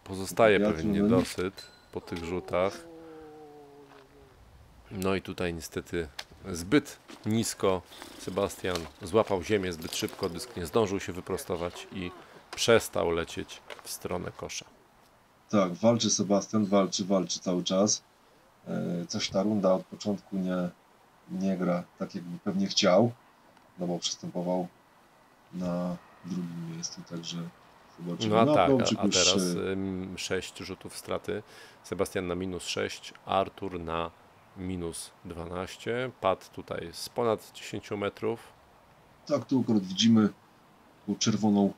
Pozostaje Wiatru, pewien no i- niedosyt po tych rzutach. No i tutaj niestety zbyt nisko Sebastian złapał ziemię zbyt szybko, dysk nie zdążył się wyprostować i przestał lecieć w stronę kosza. Tak, walczy Sebastian, walczy cały czas. Coś ta runda od początku nie gra tak, jakby pewnie chciał, no bo przystępował na drugim miejscu, także zobaczymy. No a tak, Approachik a już, teraz 6 rzutów straty. Sebastian na -6, Artur na -12. Padł tutaj z ponad 10 metrów. tak, tu akurat widzimy tą czerwoną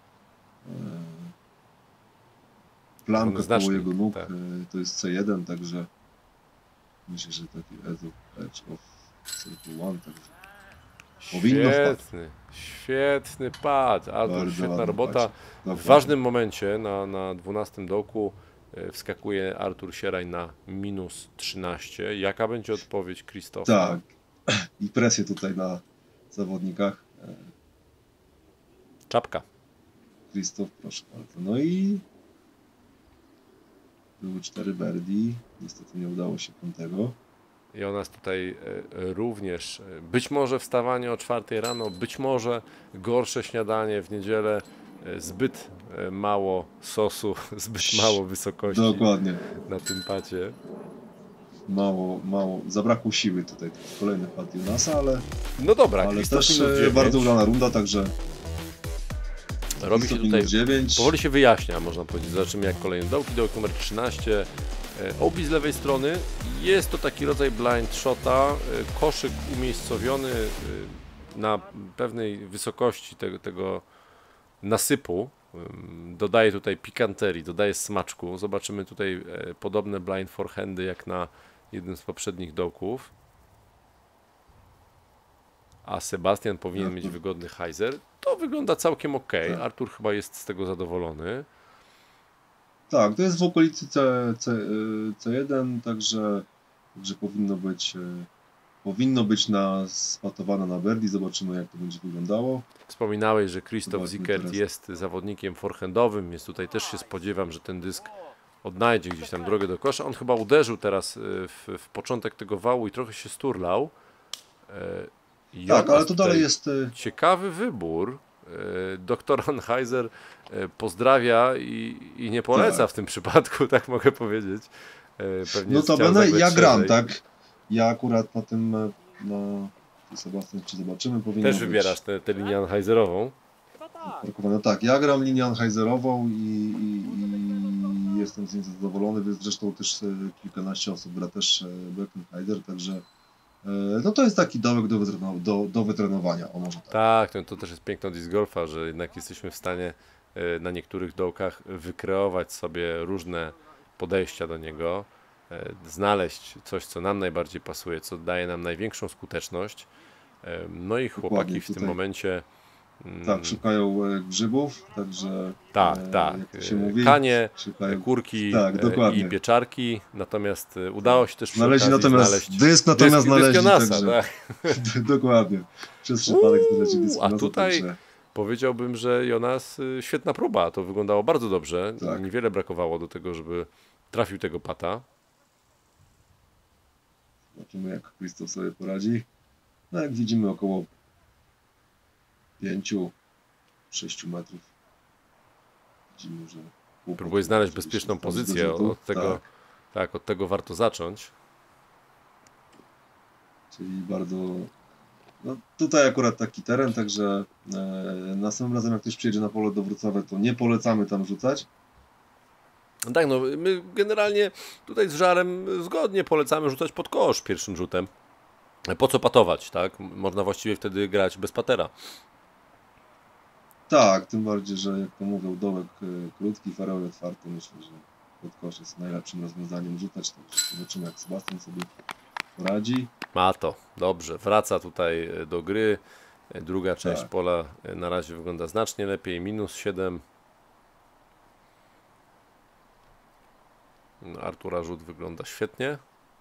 plamkę koło znacznik, jego nóg, tak. to jest C1, także myślę, że taki Edge of Circle One, także powinno wpaść. Świetny pad. Artur, Bardzo świetna ładny robota. pad. W Dokładnie. ważnym momencie na 12 dołku wskakuje Artur Sieraj na -13. Jaka będzie odpowiedź Krzysztofa? Tak, i presję tutaj na zawodnikach. Czapka. Krzysztof, proszę bardzo. No i były 4 birdie, niestety nie udało się piątego. I o nas tutaj również, być może wstawanie o 4 rano, być może gorsze śniadanie w niedzielę, zbyt mało sosu, zbyt mało wysokości Dokładnie. na tym pacie. Mało, zabrakło siły tutaj. Kolejny pad Jonasa, No dobra, ale Krzysztof też minus 9. bardzo udana runda, także Robi się Krzysztof tutaj, minus 9. powoli się wyjaśnia, można powiedzieć. Zobaczymy jak kolejny dołki. Dołek numer 13. Obi z lewej strony. Jest to taki rodzaj blind shota. Koszyk umiejscowiony na pewnej wysokości tego nasypu. Dodaje tutaj pikanterii, dodaje smaczku. Zobaczymy tutaj podobne blind forehandy jak na jednym z poprzednich dołków. A Sebastian powinien mieć wygodny hyzer. To wygląda całkiem ok. Tak. Artur chyba jest z tego zadowolony. Tak, to jest w okolicy C1, także powinno być spatowane na birdie. Zobaczymy jak to będzie wyglądało. Wspominałeś, że Krzysztof Zobaczmy Zickert teraz. jest zawodnikiem forehandowym, więc tutaj też się spodziewam, że ten dysk odnajdzie gdzieś tam drogę do kosza. On chyba uderzył teraz w początek tego wału i trochę się sturlał. Tak, ale to dalej jest... Ciekawy wybór. Doktor Anheuser pozdrawia i nie poleca Tak. w tym przypadku, tak mogę powiedzieć. Pewnie No to chciał będę, zagrać ja gram, szerzej. tak? Ja akurat na tym, Sebastian, czy zobaczymy, powinno Też być wybierasz tę linię Anheuserową. parkowane. Tak, ja gram linię Anheuserową i jestem z niej zadowolony, więc zresztą też kilkanaście osób gra też Beckenheiser, także no to jest taki dołek do wytrenowania, o może tak. Tak, to też jest piękno disc golfa, że jednak jesteśmy w stanie na niektórych dołkach wykreować sobie różne podejścia do niego, znaleźć coś, co nam najbardziej pasuje, co daje nam największą skuteczność. No i chłopaki Dokładnie, w tym tutaj. momencie Tak, szukają grzybów, także tak, jak to się mówi, kanie, szukają. kurki Tak, dokładnie. i pieczarki, natomiast udało się też przy Znaleźli okazji natomiast znaleźć dysk, natomiast znaleźli, Dyskonasa, także tak. dokładnie, przez przypadek znaleźli dysk. A tutaj także, powiedziałbym, że Jonas, świetna próba, to wyglądało bardzo dobrze, Tak. niewiele brakowało do tego, żeby trafił tego pata. zobaczymy jak Krzysztof sobie poradzi. No jak widzimy około 5-6 metrów. Widzimy, że Próbuję znaleźć bezpieczną pozycję, od tego, Tak, od tego warto zacząć. czyli bardzo... No tutaj akurat taki teren, także następnym razem jak ktoś przyjedzie na pole do Wrocławia, to nie polecamy tam rzucać. No tak, no my generalnie tutaj z Żarem zgodnie polecamy rzucać pod kosz pierwszym rzutem. Po co patować, tak? Można właściwie wtedy grać bez patera. Tak, tym bardziej, że jak to mówią, dołek krótki, faroły otwarte, myślę, że pod kosz jest najlepszym rozwiązaniem rzucać, także zobaczymy jak Sebastian sobie poradzi. Ma to, dobrze, wraca tutaj do gry. Druga część Tak. pola na razie wygląda znacznie lepiej, -7. No, Artura rzut wygląda świetnie.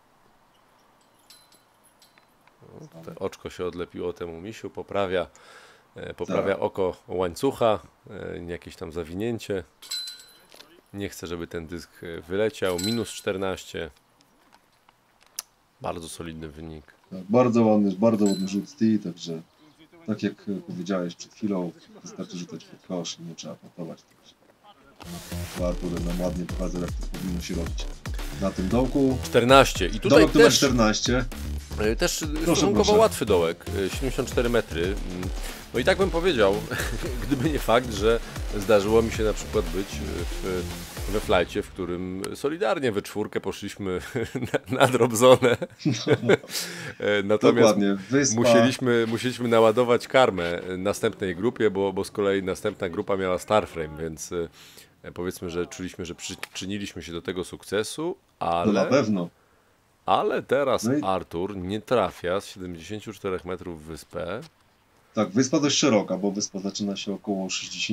O, te oczko się odlepiło temu misiu, poprawia Tak. oko łańcucha, jakieś tam zawinięcie. Nie chcę, żeby ten dysk wyleciał. Minus 14. Bardzo solidny wynik. Tak, bardzo ładny rzut z tee, także tak jak powiedziałeś przed chwilą, wystarczy rzucać pod kosz i nie trzeba patować. Artur nam ładnie pokazał, jak to powinno się robić. Na tym dołku 14. I tutaj dołek numer też, 14. też stosunkowo proszę. łatwy dołek. 74 metry. No i tak bym powiedział, gdyby nie fakt, że zdarzyło mi się na przykład być we flajcie, w którym solidarnie we czwórkę poszliśmy na dropzonę. Natomiast Dokładnie, wyspa. musieliśmy naładować karmę następnej grupie, bo z kolei następna grupa miała Starframe, więc powiedzmy, że czuliśmy, że przyczyniliśmy się do tego sukcesu, No na pewno. ale teraz No i- Artur nie trafia z 74 metrów w wyspę. Tak, wyspa dość szeroka, bo wyspa zaczyna się około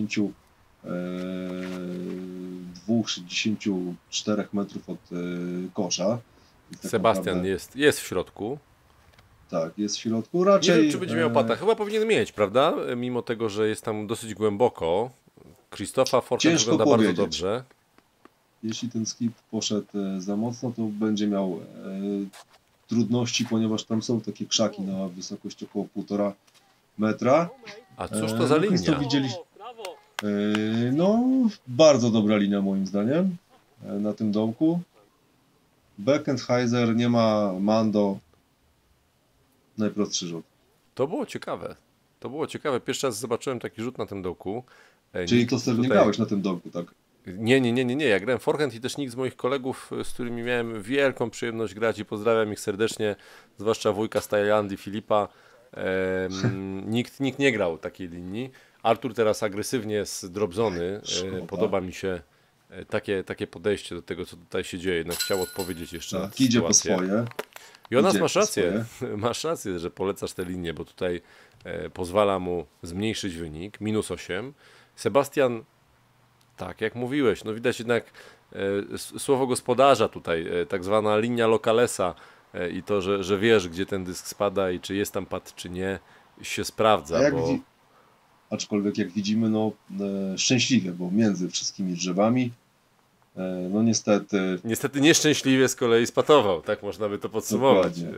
62-64 metrów od kosza. I tak Sebastian naprawdę- jest w środku. Tak, jest w środku. Nie Raczej. wiem, czy będzie miał pata. Chyba powinien mieć, prawda? Mimo tego, że jest tam dosyć głęboko. Krzysztofa Forte Ciężko wygląda bardzo powiedzieć. dobrze. Jeśli ten skip poszedł za mocno, to będzie miał trudności, ponieważ tam są takie krzaki na wysokość około 1,5 metra. A cóż to za No, Christo linia? widzieliśmy. No, bardzo dobra linia moim zdaniem na tym dołku. Beckenheiser, nie ma Mando. Najprostszy rzut. To było ciekawe. To było ciekawe. Pierwszy raz zobaczyłem taki rzut na tym dołku. Czyli Nikt to sobie nie tutaj- grałeś na tym dołku, tak? Nie. Ja grałem forehand i też nikt z moich kolegów, z którymi miałem wielką przyjemność grać i pozdrawiam ich serdecznie, zwłaszcza wujka z Tajlandii, Filipa. Nikt nie grał takiej linii. Artur teraz agresywnie z dropzony. Szkoda. Podoba mi się takie podejście do tego, co tutaj się dzieje. Jednak chciał odpowiedzieć jeszcze na Tak, idzie po sytuację. swoje. Jonas, Idzie masz po rację. Masz rację, że polecasz tę linię, bo tutaj pozwala mu zmniejszyć wynik. Minus 8. Sebastian, tak jak mówiłeś, no widać jednak słowo gospodarza tutaj, tak zwana linia lokalesa i to, że wiesz, gdzie ten dysk spada i czy jest tam pad, czy nie, się sprawdza, A jak bo Aczkolwiek jak widzimy, no szczęśliwie, bo między wszystkimi drzewami, no niestety, niestety nieszczęśliwie z kolei spatował, tak można by to podsumować. Dokładnie.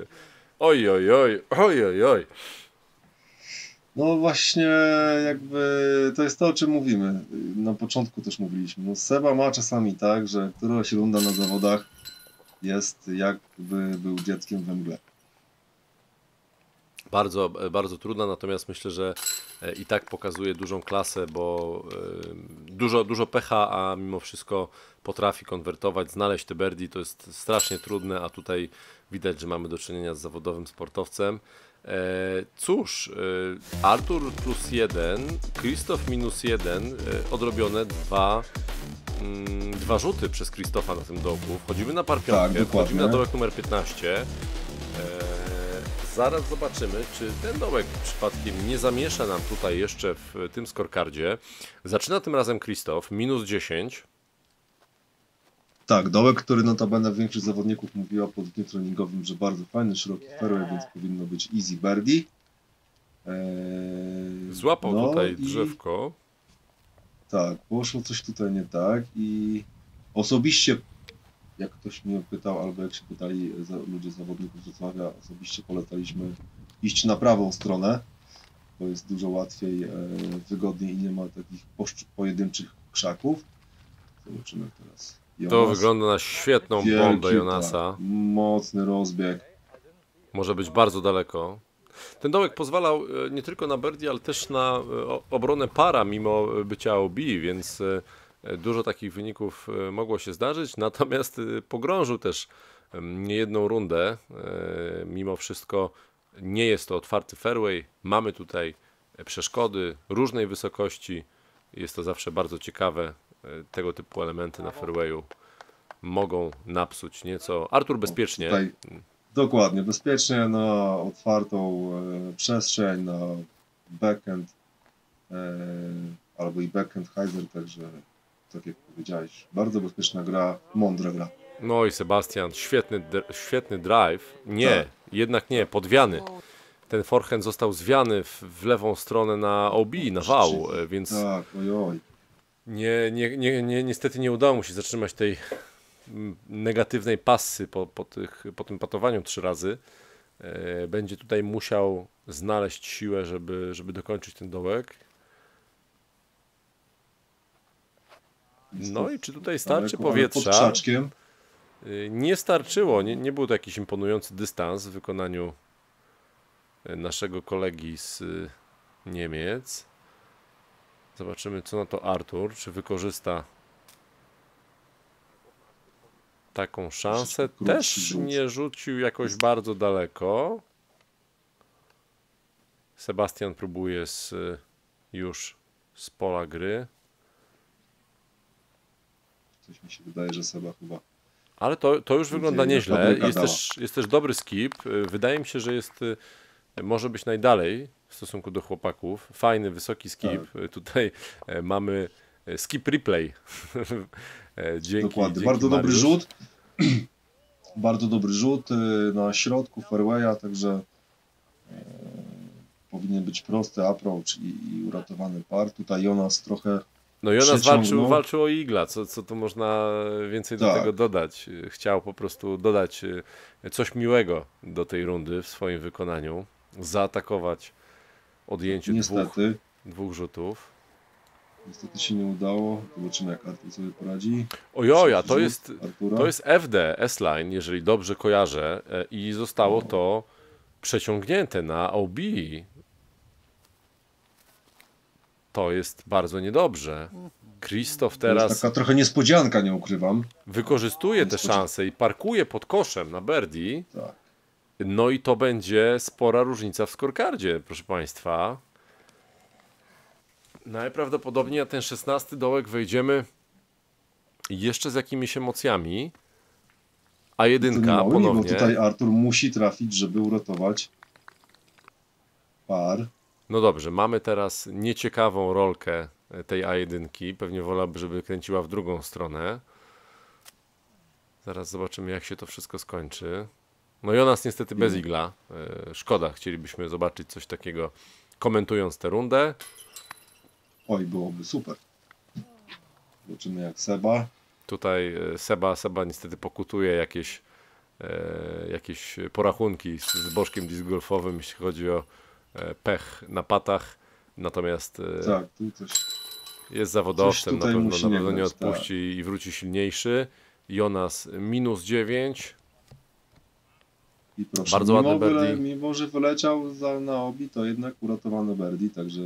Oj. no właśnie jakby to jest to, o czym mówimy. Na początku też mówiliśmy. No Seba ma czasami tak, że któraś runda na zawodach jest jakby był dzieckiem we mgle. Bardzo, bardzo trudna, natomiast myślę, że i tak pokazuje dużą klasę, bo dużo pecha, a mimo wszystko potrafi konwertować, znaleźć te birdie, to jest strasznie trudne, a tutaj widać, że mamy do czynienia z zawodowym sportowcem. Cóż, Artur +1, Krzysztof -1, odrobione dwa rzuty przez Krzysztofa na tym dołku. Wchodzimy na par piątkę, dokładnie. wchodzimy na dołek numer 15. Zaraz zobaczymy, czy ten dołek przypadkiem nie zamiesza nam tutaj jeszcze w tym scorecardzie. Zaczyna tym razem Krzysztof, -10. Tak, dołek, który notabene większość zawodników mówiła po dniu treningowym, że bardzo fajny, szeroki fairway, więc powinno być easy birdie. Złapał no tutaj i- drzewko. Tak, poszło coś tutaj nie tak i osobiście, jak ktoś mnie pytał, albo jak się pytali ludzie zawodników z Wrocławia, osobiście polecaliśmy iść na prawą stronę, bo jest dużo łatwiej, wygodniej i nie ma takich pojedynczych krzaków. Zobaczymy teraz. To Jonas, wygląda na świetną wielki, bombę Jonasa. tak, mocny rozbieg. Może być bardzo daleko. Ten dołek pozwalał nie tylko na birdie, ale też na obronę para mimo bycia OB, więc dużo takich wyników mogło się zdarzyć. Natomiast pogrążył też niejedną rundę. Mimo wszystko nie jest to otwarty fairway. Mamy tutaj przeszkody różnej wysokości. Jest to zawsze bardzo ciekawe. Tego typu elementy na fairwayu mogą napsuć nieco. Artur bezpiecznie. Tutaj, dokładnie, bezpiecznie na otwartą przestrzeń, na backhand albo i Beckenheiser, także tak jak powiedziałeś, bardzo bezpieczna gra, mądra gra. No i Sebastian, świetny drive. Nie, Tak. jednak nie, podwiany. Ten forehand został zwiany w lewą stronę na OB, na wał, więc Tak, ojoj. Niestety nie udało mu się zatrzymać tej negatywnej passy po tym patowaniu 3 razy. Będzie tutaj musiał znaleźć siłę, żeby dokończyć ten dołek. No i czy tutaj starczy powietrza? Pod krzaczkiem. Nie starczyło, nie był to jakiś imponujący dystans w wykonaniu naszego kolegi z Niemiec. Zobaczymy, co na to Artur, czy wykorzysta taką szansę. Też nie rzucił jakoś bardzo daleko. Sebastian próbuje już z pola gry. Coś mi się wydaje, że Seba chyba... Ale to już wygląda nieźle. Jest też dobry skip. Wydaje mi się, że może być najdalej w stosunku do chłopaków. Fajny, wysoki skip. Tak. Tutaj mamy skip replay. Dokładnie. Bardzo dobry rzut. Bardzo dobry rzut na środku fairwaya, także powinien być prosty approach i uratowany par. Tutaj Jonas trochę No Jonas walczył o igla, co tu można więcej do tego dodać. Chciał po prostu dodać coś miłego do tej rundy w swoim wykonaniu. Zaatakować odjęcie dwóch rzutów. Niestety się nie udało. Zobaczymy, jak Artur sobie poradzi. Ojoja, to jest FD S-Line, jeżeli dobrze kojarzę, i zostało to przeciągnięte na OB. To jest bardzo niedobrze. Krzysztof teraz... To jest taka trochę niespodzianka, nie ukrywam. Wykorzystuje tę szansę i parkuje pod koszem na birdie. Tak. No i to będzie spora różnica w scorecardzie, proszę Państwa. Najprawdopodobniej na ten 16 dołek wejdziemy jeszcze z jakimiś emocjami. A jedynka ponownie. Bo tutaj Artur musi trafić, żeby uratować par. No dobrze, mamy teraz nieciekawą rolkę tej A1. Pewnie wolałby, żeby kręciła w drugą stronę. Zaraz zobaczymy, jak się to wszystko skończy. No Jonas niestety bez igla. Szkoda, chcielibyśmy zobaczyć coś takiego, komentując tę rundę. Oj, byłoby super. Zobaczymy, jak Seba. Tutaj Seba niestety pokutuje jakieś porachunki z boczkiem disc golfowym, jeśli chodzi o pech na patach. Natomiast tak, tu coś, jest zawodowcem, na pewno nie odpuści i wróci silniejszy. Jonas -9. I proszę, bardzo ładny birdie. Mimo, że wyleciał na obi, to jednak uratowany birdie, także...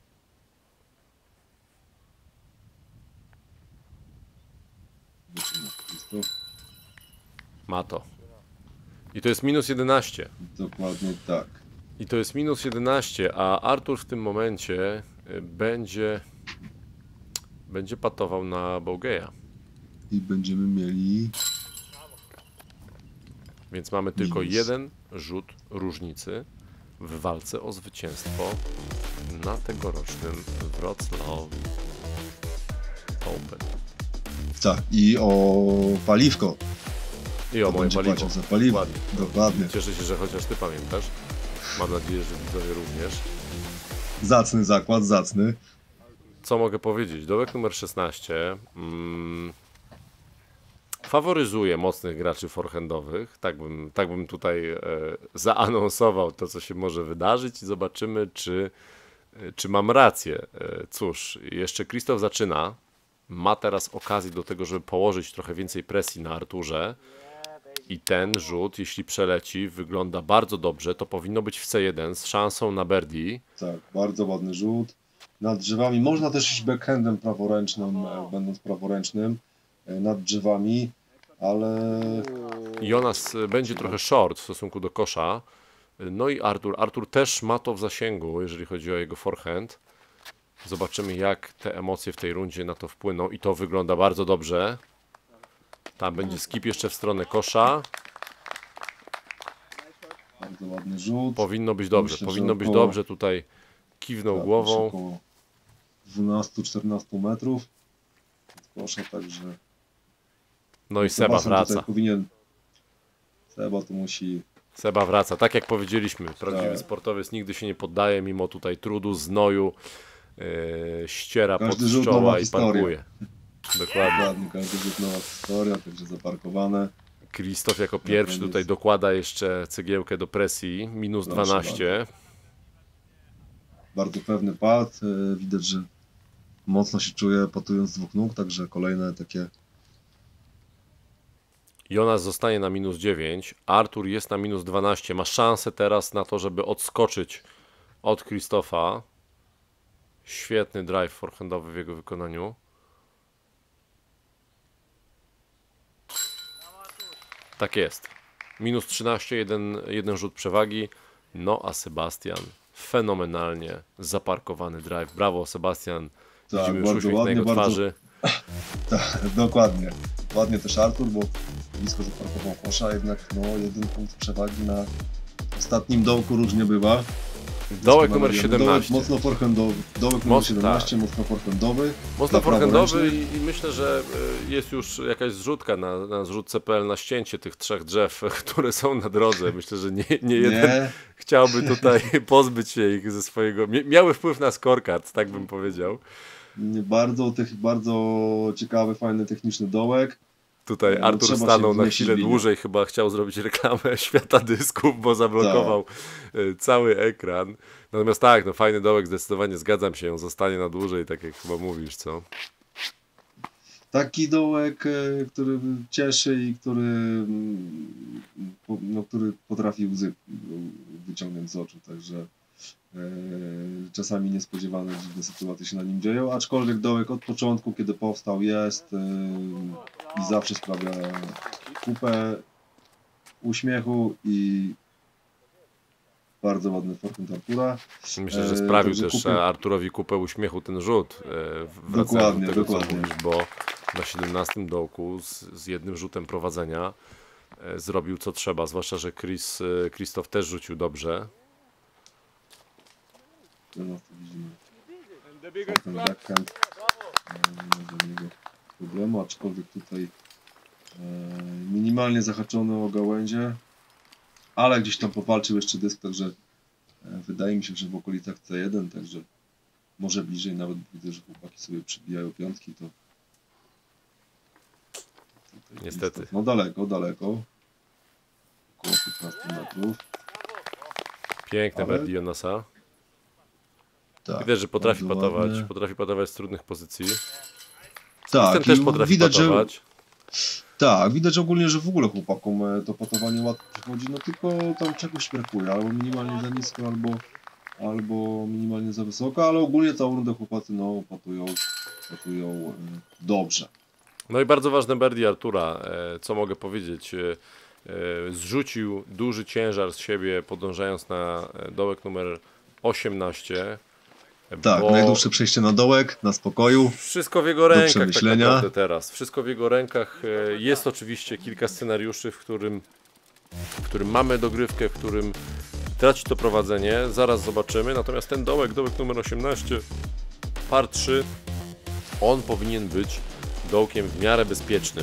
Ma to. I to jest -11. Dokładnie tak. I to jest -11, a Artur w tym momencie będzie patował na Bogeja. I będziemy mieli... Więc mamy tylko jeden rzut różnicy w walce o zwycięstwo na tegorocznym Wrocław Open. Tak, i o paliwko. I o moje paliwo. Za paliwo. Dokładnie. Cieszę się, że chociaż ty pamiętasz. Mam nadzieję, że widzowie również. Zacny zakład, zacny. Co mogę powiedzieć? Dołek numer 16 faworyzuje mocnych graczy forehandowych. Tak bym tutaj zaanonsował to, co się może wydarzyć i zobaczymy, czy mam rację. Cóż, jeszcze Krzysztof zaczyna. Ma teraz okazję do tego, żeby położyć trochę więcej presji na Arturze. I ten rzut, jeśli przeleci, wygląda bardzo dobrze. To powinno być w C1 z szansą na birdie. Tak, bardzo ładny rzut. Nad drzewami. Można też iść backhandem praworęcznym, będąc praworęcznym, nad drzewami, ale... Jonas będzie trochę short w stosunku do kosza. No i Artur też ma to w zasięgu, jeżeli chodzi o jego forehand. Zobaczymy, jak te emocje w tej rundzie na to wpłyną. I to wygląda bardzo dobrze. Tam będzie skip jeszcze w stronę kosza. Bardzo ładny rzut. Powinno być dobrze. Myślę, być dobrze. Tutaj kiwnął głową. Około 12-14 metrów. Kosza, także... No i Seba wraca. Seba to musi... Seba wraca. Tak jak powiedzieliśmy, prawdziwy sportowiec nigdy się nie poddaje, mimo tutaj trudu, znoju, ściera Każdy pod rzut czoła nowa i historia. parkuje. Dokładnie. Ładnie, każdy rzut nowa historia, także zaparkowane. Krzysztof jako pierwszy tutaj dokłada jeszcze cegiełkę do presji. Minus Proszę 12. Bardzo pewny pad, widać, że mocno się czuje patując z dwóch nóg, także kolejne takie... Jonas zostaje na minus 9. Artur jest na minus 12. Ma szansę teraz na to, żeby odskoczyć od Krzysztofa. Świetny drive forehandowy w jego wykonaniu. Tak jest. Minus 13, jeden rzut przewagi. No a Sebastian fenomenalnie zaparkowany drive. Brawo Sebastian. Tak, Widzimy już bardzo uśmiech na ładnie, jego bardzo- twarzy. Tak, dokładnie. Ładnie też Artur, bo blisko zaparkował kosza, jednak no, jeden punkt przewagi na ostatnim dołku różnie bywa. Dołek numer Dołek 17. mocno forehandowy, dołek numer 17, mocno forehandowy. Mocno na prawo forehandowy ręczny. i myślę, że jest już jakaś zrzutka na zrzutce.pl na ścięcie tych 3 drzew, które są na drodze. Myślę, że nie jeden Nie, chciałby tutaj pozbyć się ich ze swojego... Miały wpływ na scorecard, tak bym powiedział. bardzo ciekawy, fajny, techniczny dołek. Tutaj No, Artur trzeba stanął się na wnieść chwilę w linię. dłużej, chyba chciał zrobić reklamę świata dysków, bo zablokował cały ekran. Natomiast tak, no fajny dołek, zdecydowanie zgadzam się, on zostanie na dłużej, tak jak chyba mówisz, co? Taki dołek, który cieszy i który potrafi łzy wyciągnąć z oczu, także czasami niespodziewane, dziwne sytuacje się na nim dzieją, aczkolwiek dołek od początku, kiedy powstał, jest i zawsze sprawia kupę uśmiechu i bardzo ładny forehand Artura. Myślę, że sprawił Także też kupił- Arturowi kupę uśmiechu ten rzut, wracając Dokładnie, do tego, co dokładnie. mówisz, bo na 17 dołku z jednym rzutem prowadzenia zrobił co trzeba, zwłaszcza, że Krzysztof też rzucił dobrze. Teraz to widzimy ten backhand, nie ma żadnego problemu, aczkolwiek tutaj minimalnie zahaczony o gałęzie, ale gdzieś tam powalczył jeszcze dysk, także wydaje mi się, że w okolicach C1, także może bliżej, nawet widzę, że chłopaki sobie przybijają piątki, to tutaj Niestety. No daleko, około 15 metrów. Piękne Ale- birdie Jonasa. Tak, Widać, że potrafi bardzo patować, ładnie. potrafi patować z trudnych pozycji. Tak, Ten też i potrafi widać, że patować. Tak, widać ogólnie, że w ogóle chłopakom to patowanie łatwo przychodzi, no tylko tam czegoś brakuje, albo minimalnie za nisko, albo minimalnie za wysoko, ale ogólnie całą rundę chłopacy no patują dobrze. No i bardzo ważne birdie Artura, co mogę powiedzieć, zrzucił duży ciężar z siebie, podążając na dołek numer 18. Tak, bo najdłuższe przejście na dołek, na spokoju. wszystko w jego rękach tak przemyślenia. naprawdę teraz. Wszystko w jego rękach. Jest oczywiście kilka scenariuszy, w którym mamy dogrywkę, w którym traci to prowadzenie. Zaraz zobaczymy. Natomiast ten dołek numer 18, par 3, on powinien być dołkiem w miarę bezpiecznym.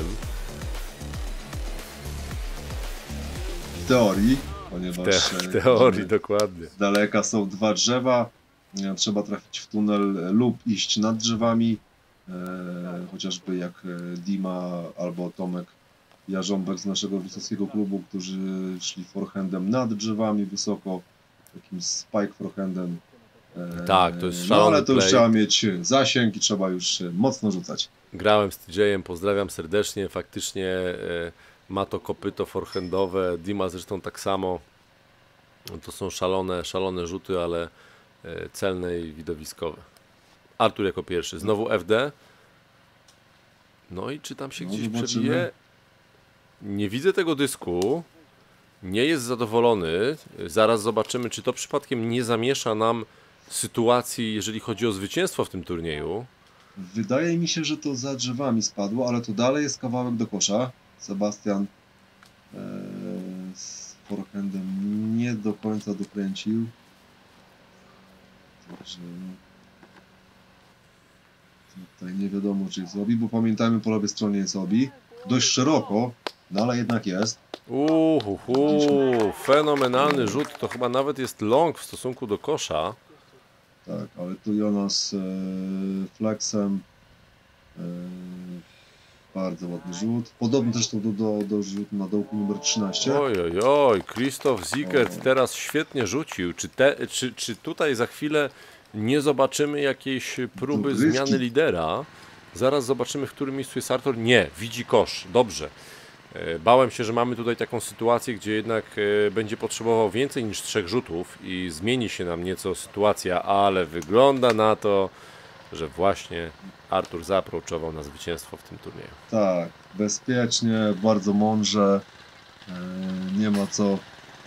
W teorii, ponieważ W teorii, dokładnie. z daleka są dwa drzewa, trzeba trafić w tunel lub iść nad drzewami, chociażby jak Dima albo Tomek Jarząbek z naszego wysockiego klubu, którzy szli forehandem nad drzewami wysoko, takim spike forehandem. Tak, to jest No szalony ale to już play. trzeba mieć zasięg i trzeba już mocno rzucać. Grałem z TJ-em, pozdrawiam serdecznie. Faktycznie ma to kopyto forehandowe. Dima zresztą tak samo. To są szalone rzuty, ale celne i widowiskowe. Artur jako pierwszy. Znowu FD. No i czy tam się No, gdzieś zobaczymy. przebije? Nie widzę tego dysku. Nie jest zadowolony. Zaraz zobaczymy, czy to przypadkiem nie zamiesza nam sytuacji, jeżeli chodzi o zwycięstwo w tym turnieju. Wydaje mi się, że to za drzewami spadło, ale to dalej jest kawałek do kosza. Sebastian z forehandem nie do końca dokręcił. Także tutaj nie wiadomo, czy jest obi, bo pamiętajmy, po lewej stronie jest obi. Dość szeroko, no ale jednak jest. Fenomenalny rzut. To chyba nawet jest long w stosunku do kosza. Tak, ale tu Jonas flexem. Bardzo ładny rzut. Podobny zresztą do rzutu na dołku numer 13. Oj, oj, oj, Krzysztof Ziegert teraz świetnie rzucił. Czy tutaj za chwilę nie zobaczymy jakiejś próby Dogrywki. zmiany lidera? Zaraz zobaczymy, w którym miejscu jest Artur. Nie, widzi kosz. Dobrze. Bałem się, że mamy tutaj taką sytuację, gdzie jednak będzie potrzebował więcej niż 3 rzutów i zmieni się nam nieco sytuacja, ale wygląda na to, że właśnie Artur zaaprochował na zwycięstwo w tym turnieju. Tak, bezpiecznie, bardzo mądrze. Nie ma co.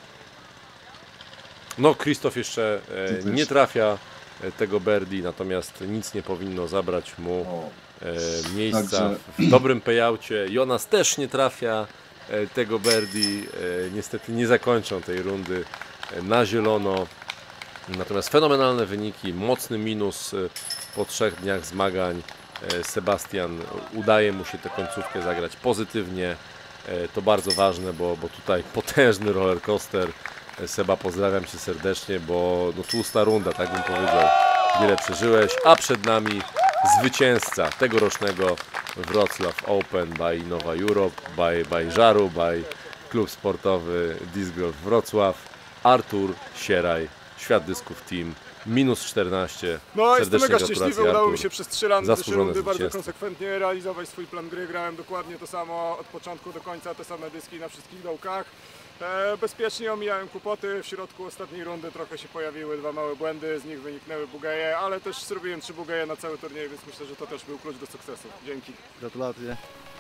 No, Krzysztof jeszcze Tu też. nie trafia tego birdie, natomiast nic nie powinno zabrać mu O, miejsca Także- w dobrym payoutie. Jonas też nie trafia tego birdie. Niestety nie zakończą tej rundy na zielono. Natomiast fenomenalne wyniki, mocny minus po 3 dniach zmagań. Sebastian, udaje mu się tę końcówkę zagrać pozytywnie. To bardzo ważne, bo tutaj potężny roller coaster. Seba, pozdrawiam Cię serdecznie, bo no, tłusta runda, tak bym powiedział. Wiele przeżyłeś, a przed nami zwycięzca tegorocznego Wrocław Open by Nowa Europe, by Żaru, by klub sportowy Disc Golf Wrocław, Artur Sieraj, Świat Dysków Team, minus 14. No, jestem Serdecznie mega szczęśliwy, gratulacje, udało mi Artur. się przez 3 rundy Zasłużone bardzo zwycięstwo. konsekwentnie realizować swój plan gry. Grałem dokładnie to samo od początku do końca, te same dyski na wszystkich dołkach. Bezpiecznie omijałem kłopoty, w środku ostatniej rundy trochę się pojawiły 2 małe błędy, z nich wyniknęły bugeje, ale też zrobiłem 3 bugeje na cały turniej, więc myślę, że to też był klucz do sukcesu. Dzięki. Gratulacje.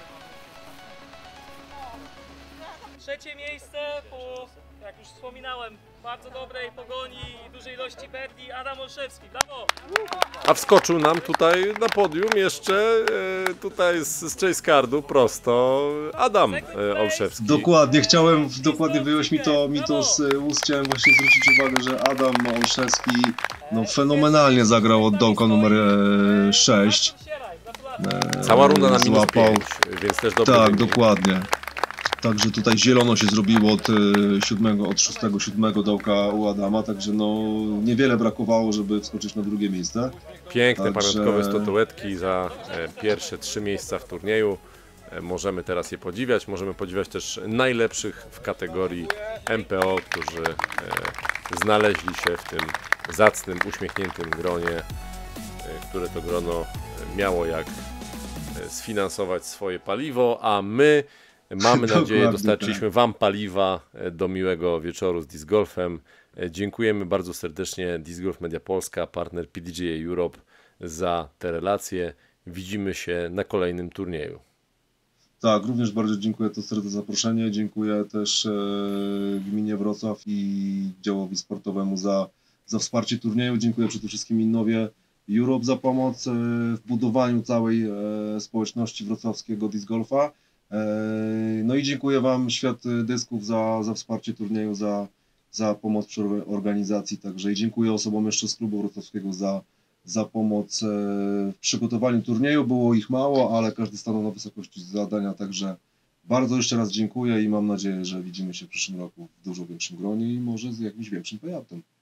Trzecie miejsce po, jak już wspominałem, bardzo dobrej pogoni i dużej ilości birdie Adam Olszewski. Brawo! A wskoczył nam tutaj na podium jeszcze tutaj z Chase Cardu prosto Adam Olszewski. Dokładnie wyjąłeś mi to z ust. Chciałem właśnie zwrócić uwagę, że Adam Olszewski no, fenomenalnie zagrał od dołka numer 6. Sieraj, gratulacje. Cała runda na minus Złapał. 5, więc też dobry Tak, wynik. dokładnie. Także tutaj zielono się zrobiło od 6-7 dołka u Adama, także no niewiele brakowało, żeby wskoczyć na drugie miejsce. Piękne Także- pamiątkowe statuetki za pierwsze 3 miejsca w turnieju. Możemy teraz je podziwiać. Możemy podziwiać też najlepszych w kategorii MPO, którzy znaleźli się w tym zacnym, uśmiechniętym gronie, które to grono miało jak sfinansować swoje paliwo, a my mamy nadzieję, Dokładnie dostarczyliśmy Wam paliwa do miłego wieczoru z Disc Golfem. Dziękujemy bardzo serdecznie Disc Golf Media Polska, partner PDGA Europe, za te relacje. Widzimy się na kolejnym turnieju. Tak, również bardzo dziękuję za zaproszenie. Dziękuję też gminie Wrocław i działowi sportowemu za wsparcie turnieju. Dziękuję przede wszystkim Innowie Europe za pomoc w budowaniu całej społeczności wrocławskiego disc golfa. No i dziękuję Wam, Świat Dysków, za wsparcie turnieju, za pomoc przy organizacji. Także i dziękuję osobom jeszcze z klubu wrocławskiego za pomoc w przygotowaniu turnieju. Było ich mało, ale każdy stanął na wysokości zadania, także bardzo jeszcze raz dziękuję i mam nadzieję, że widzimy się w przyszłym roku w dużo większym gronie i może z jakimś większym payoutem.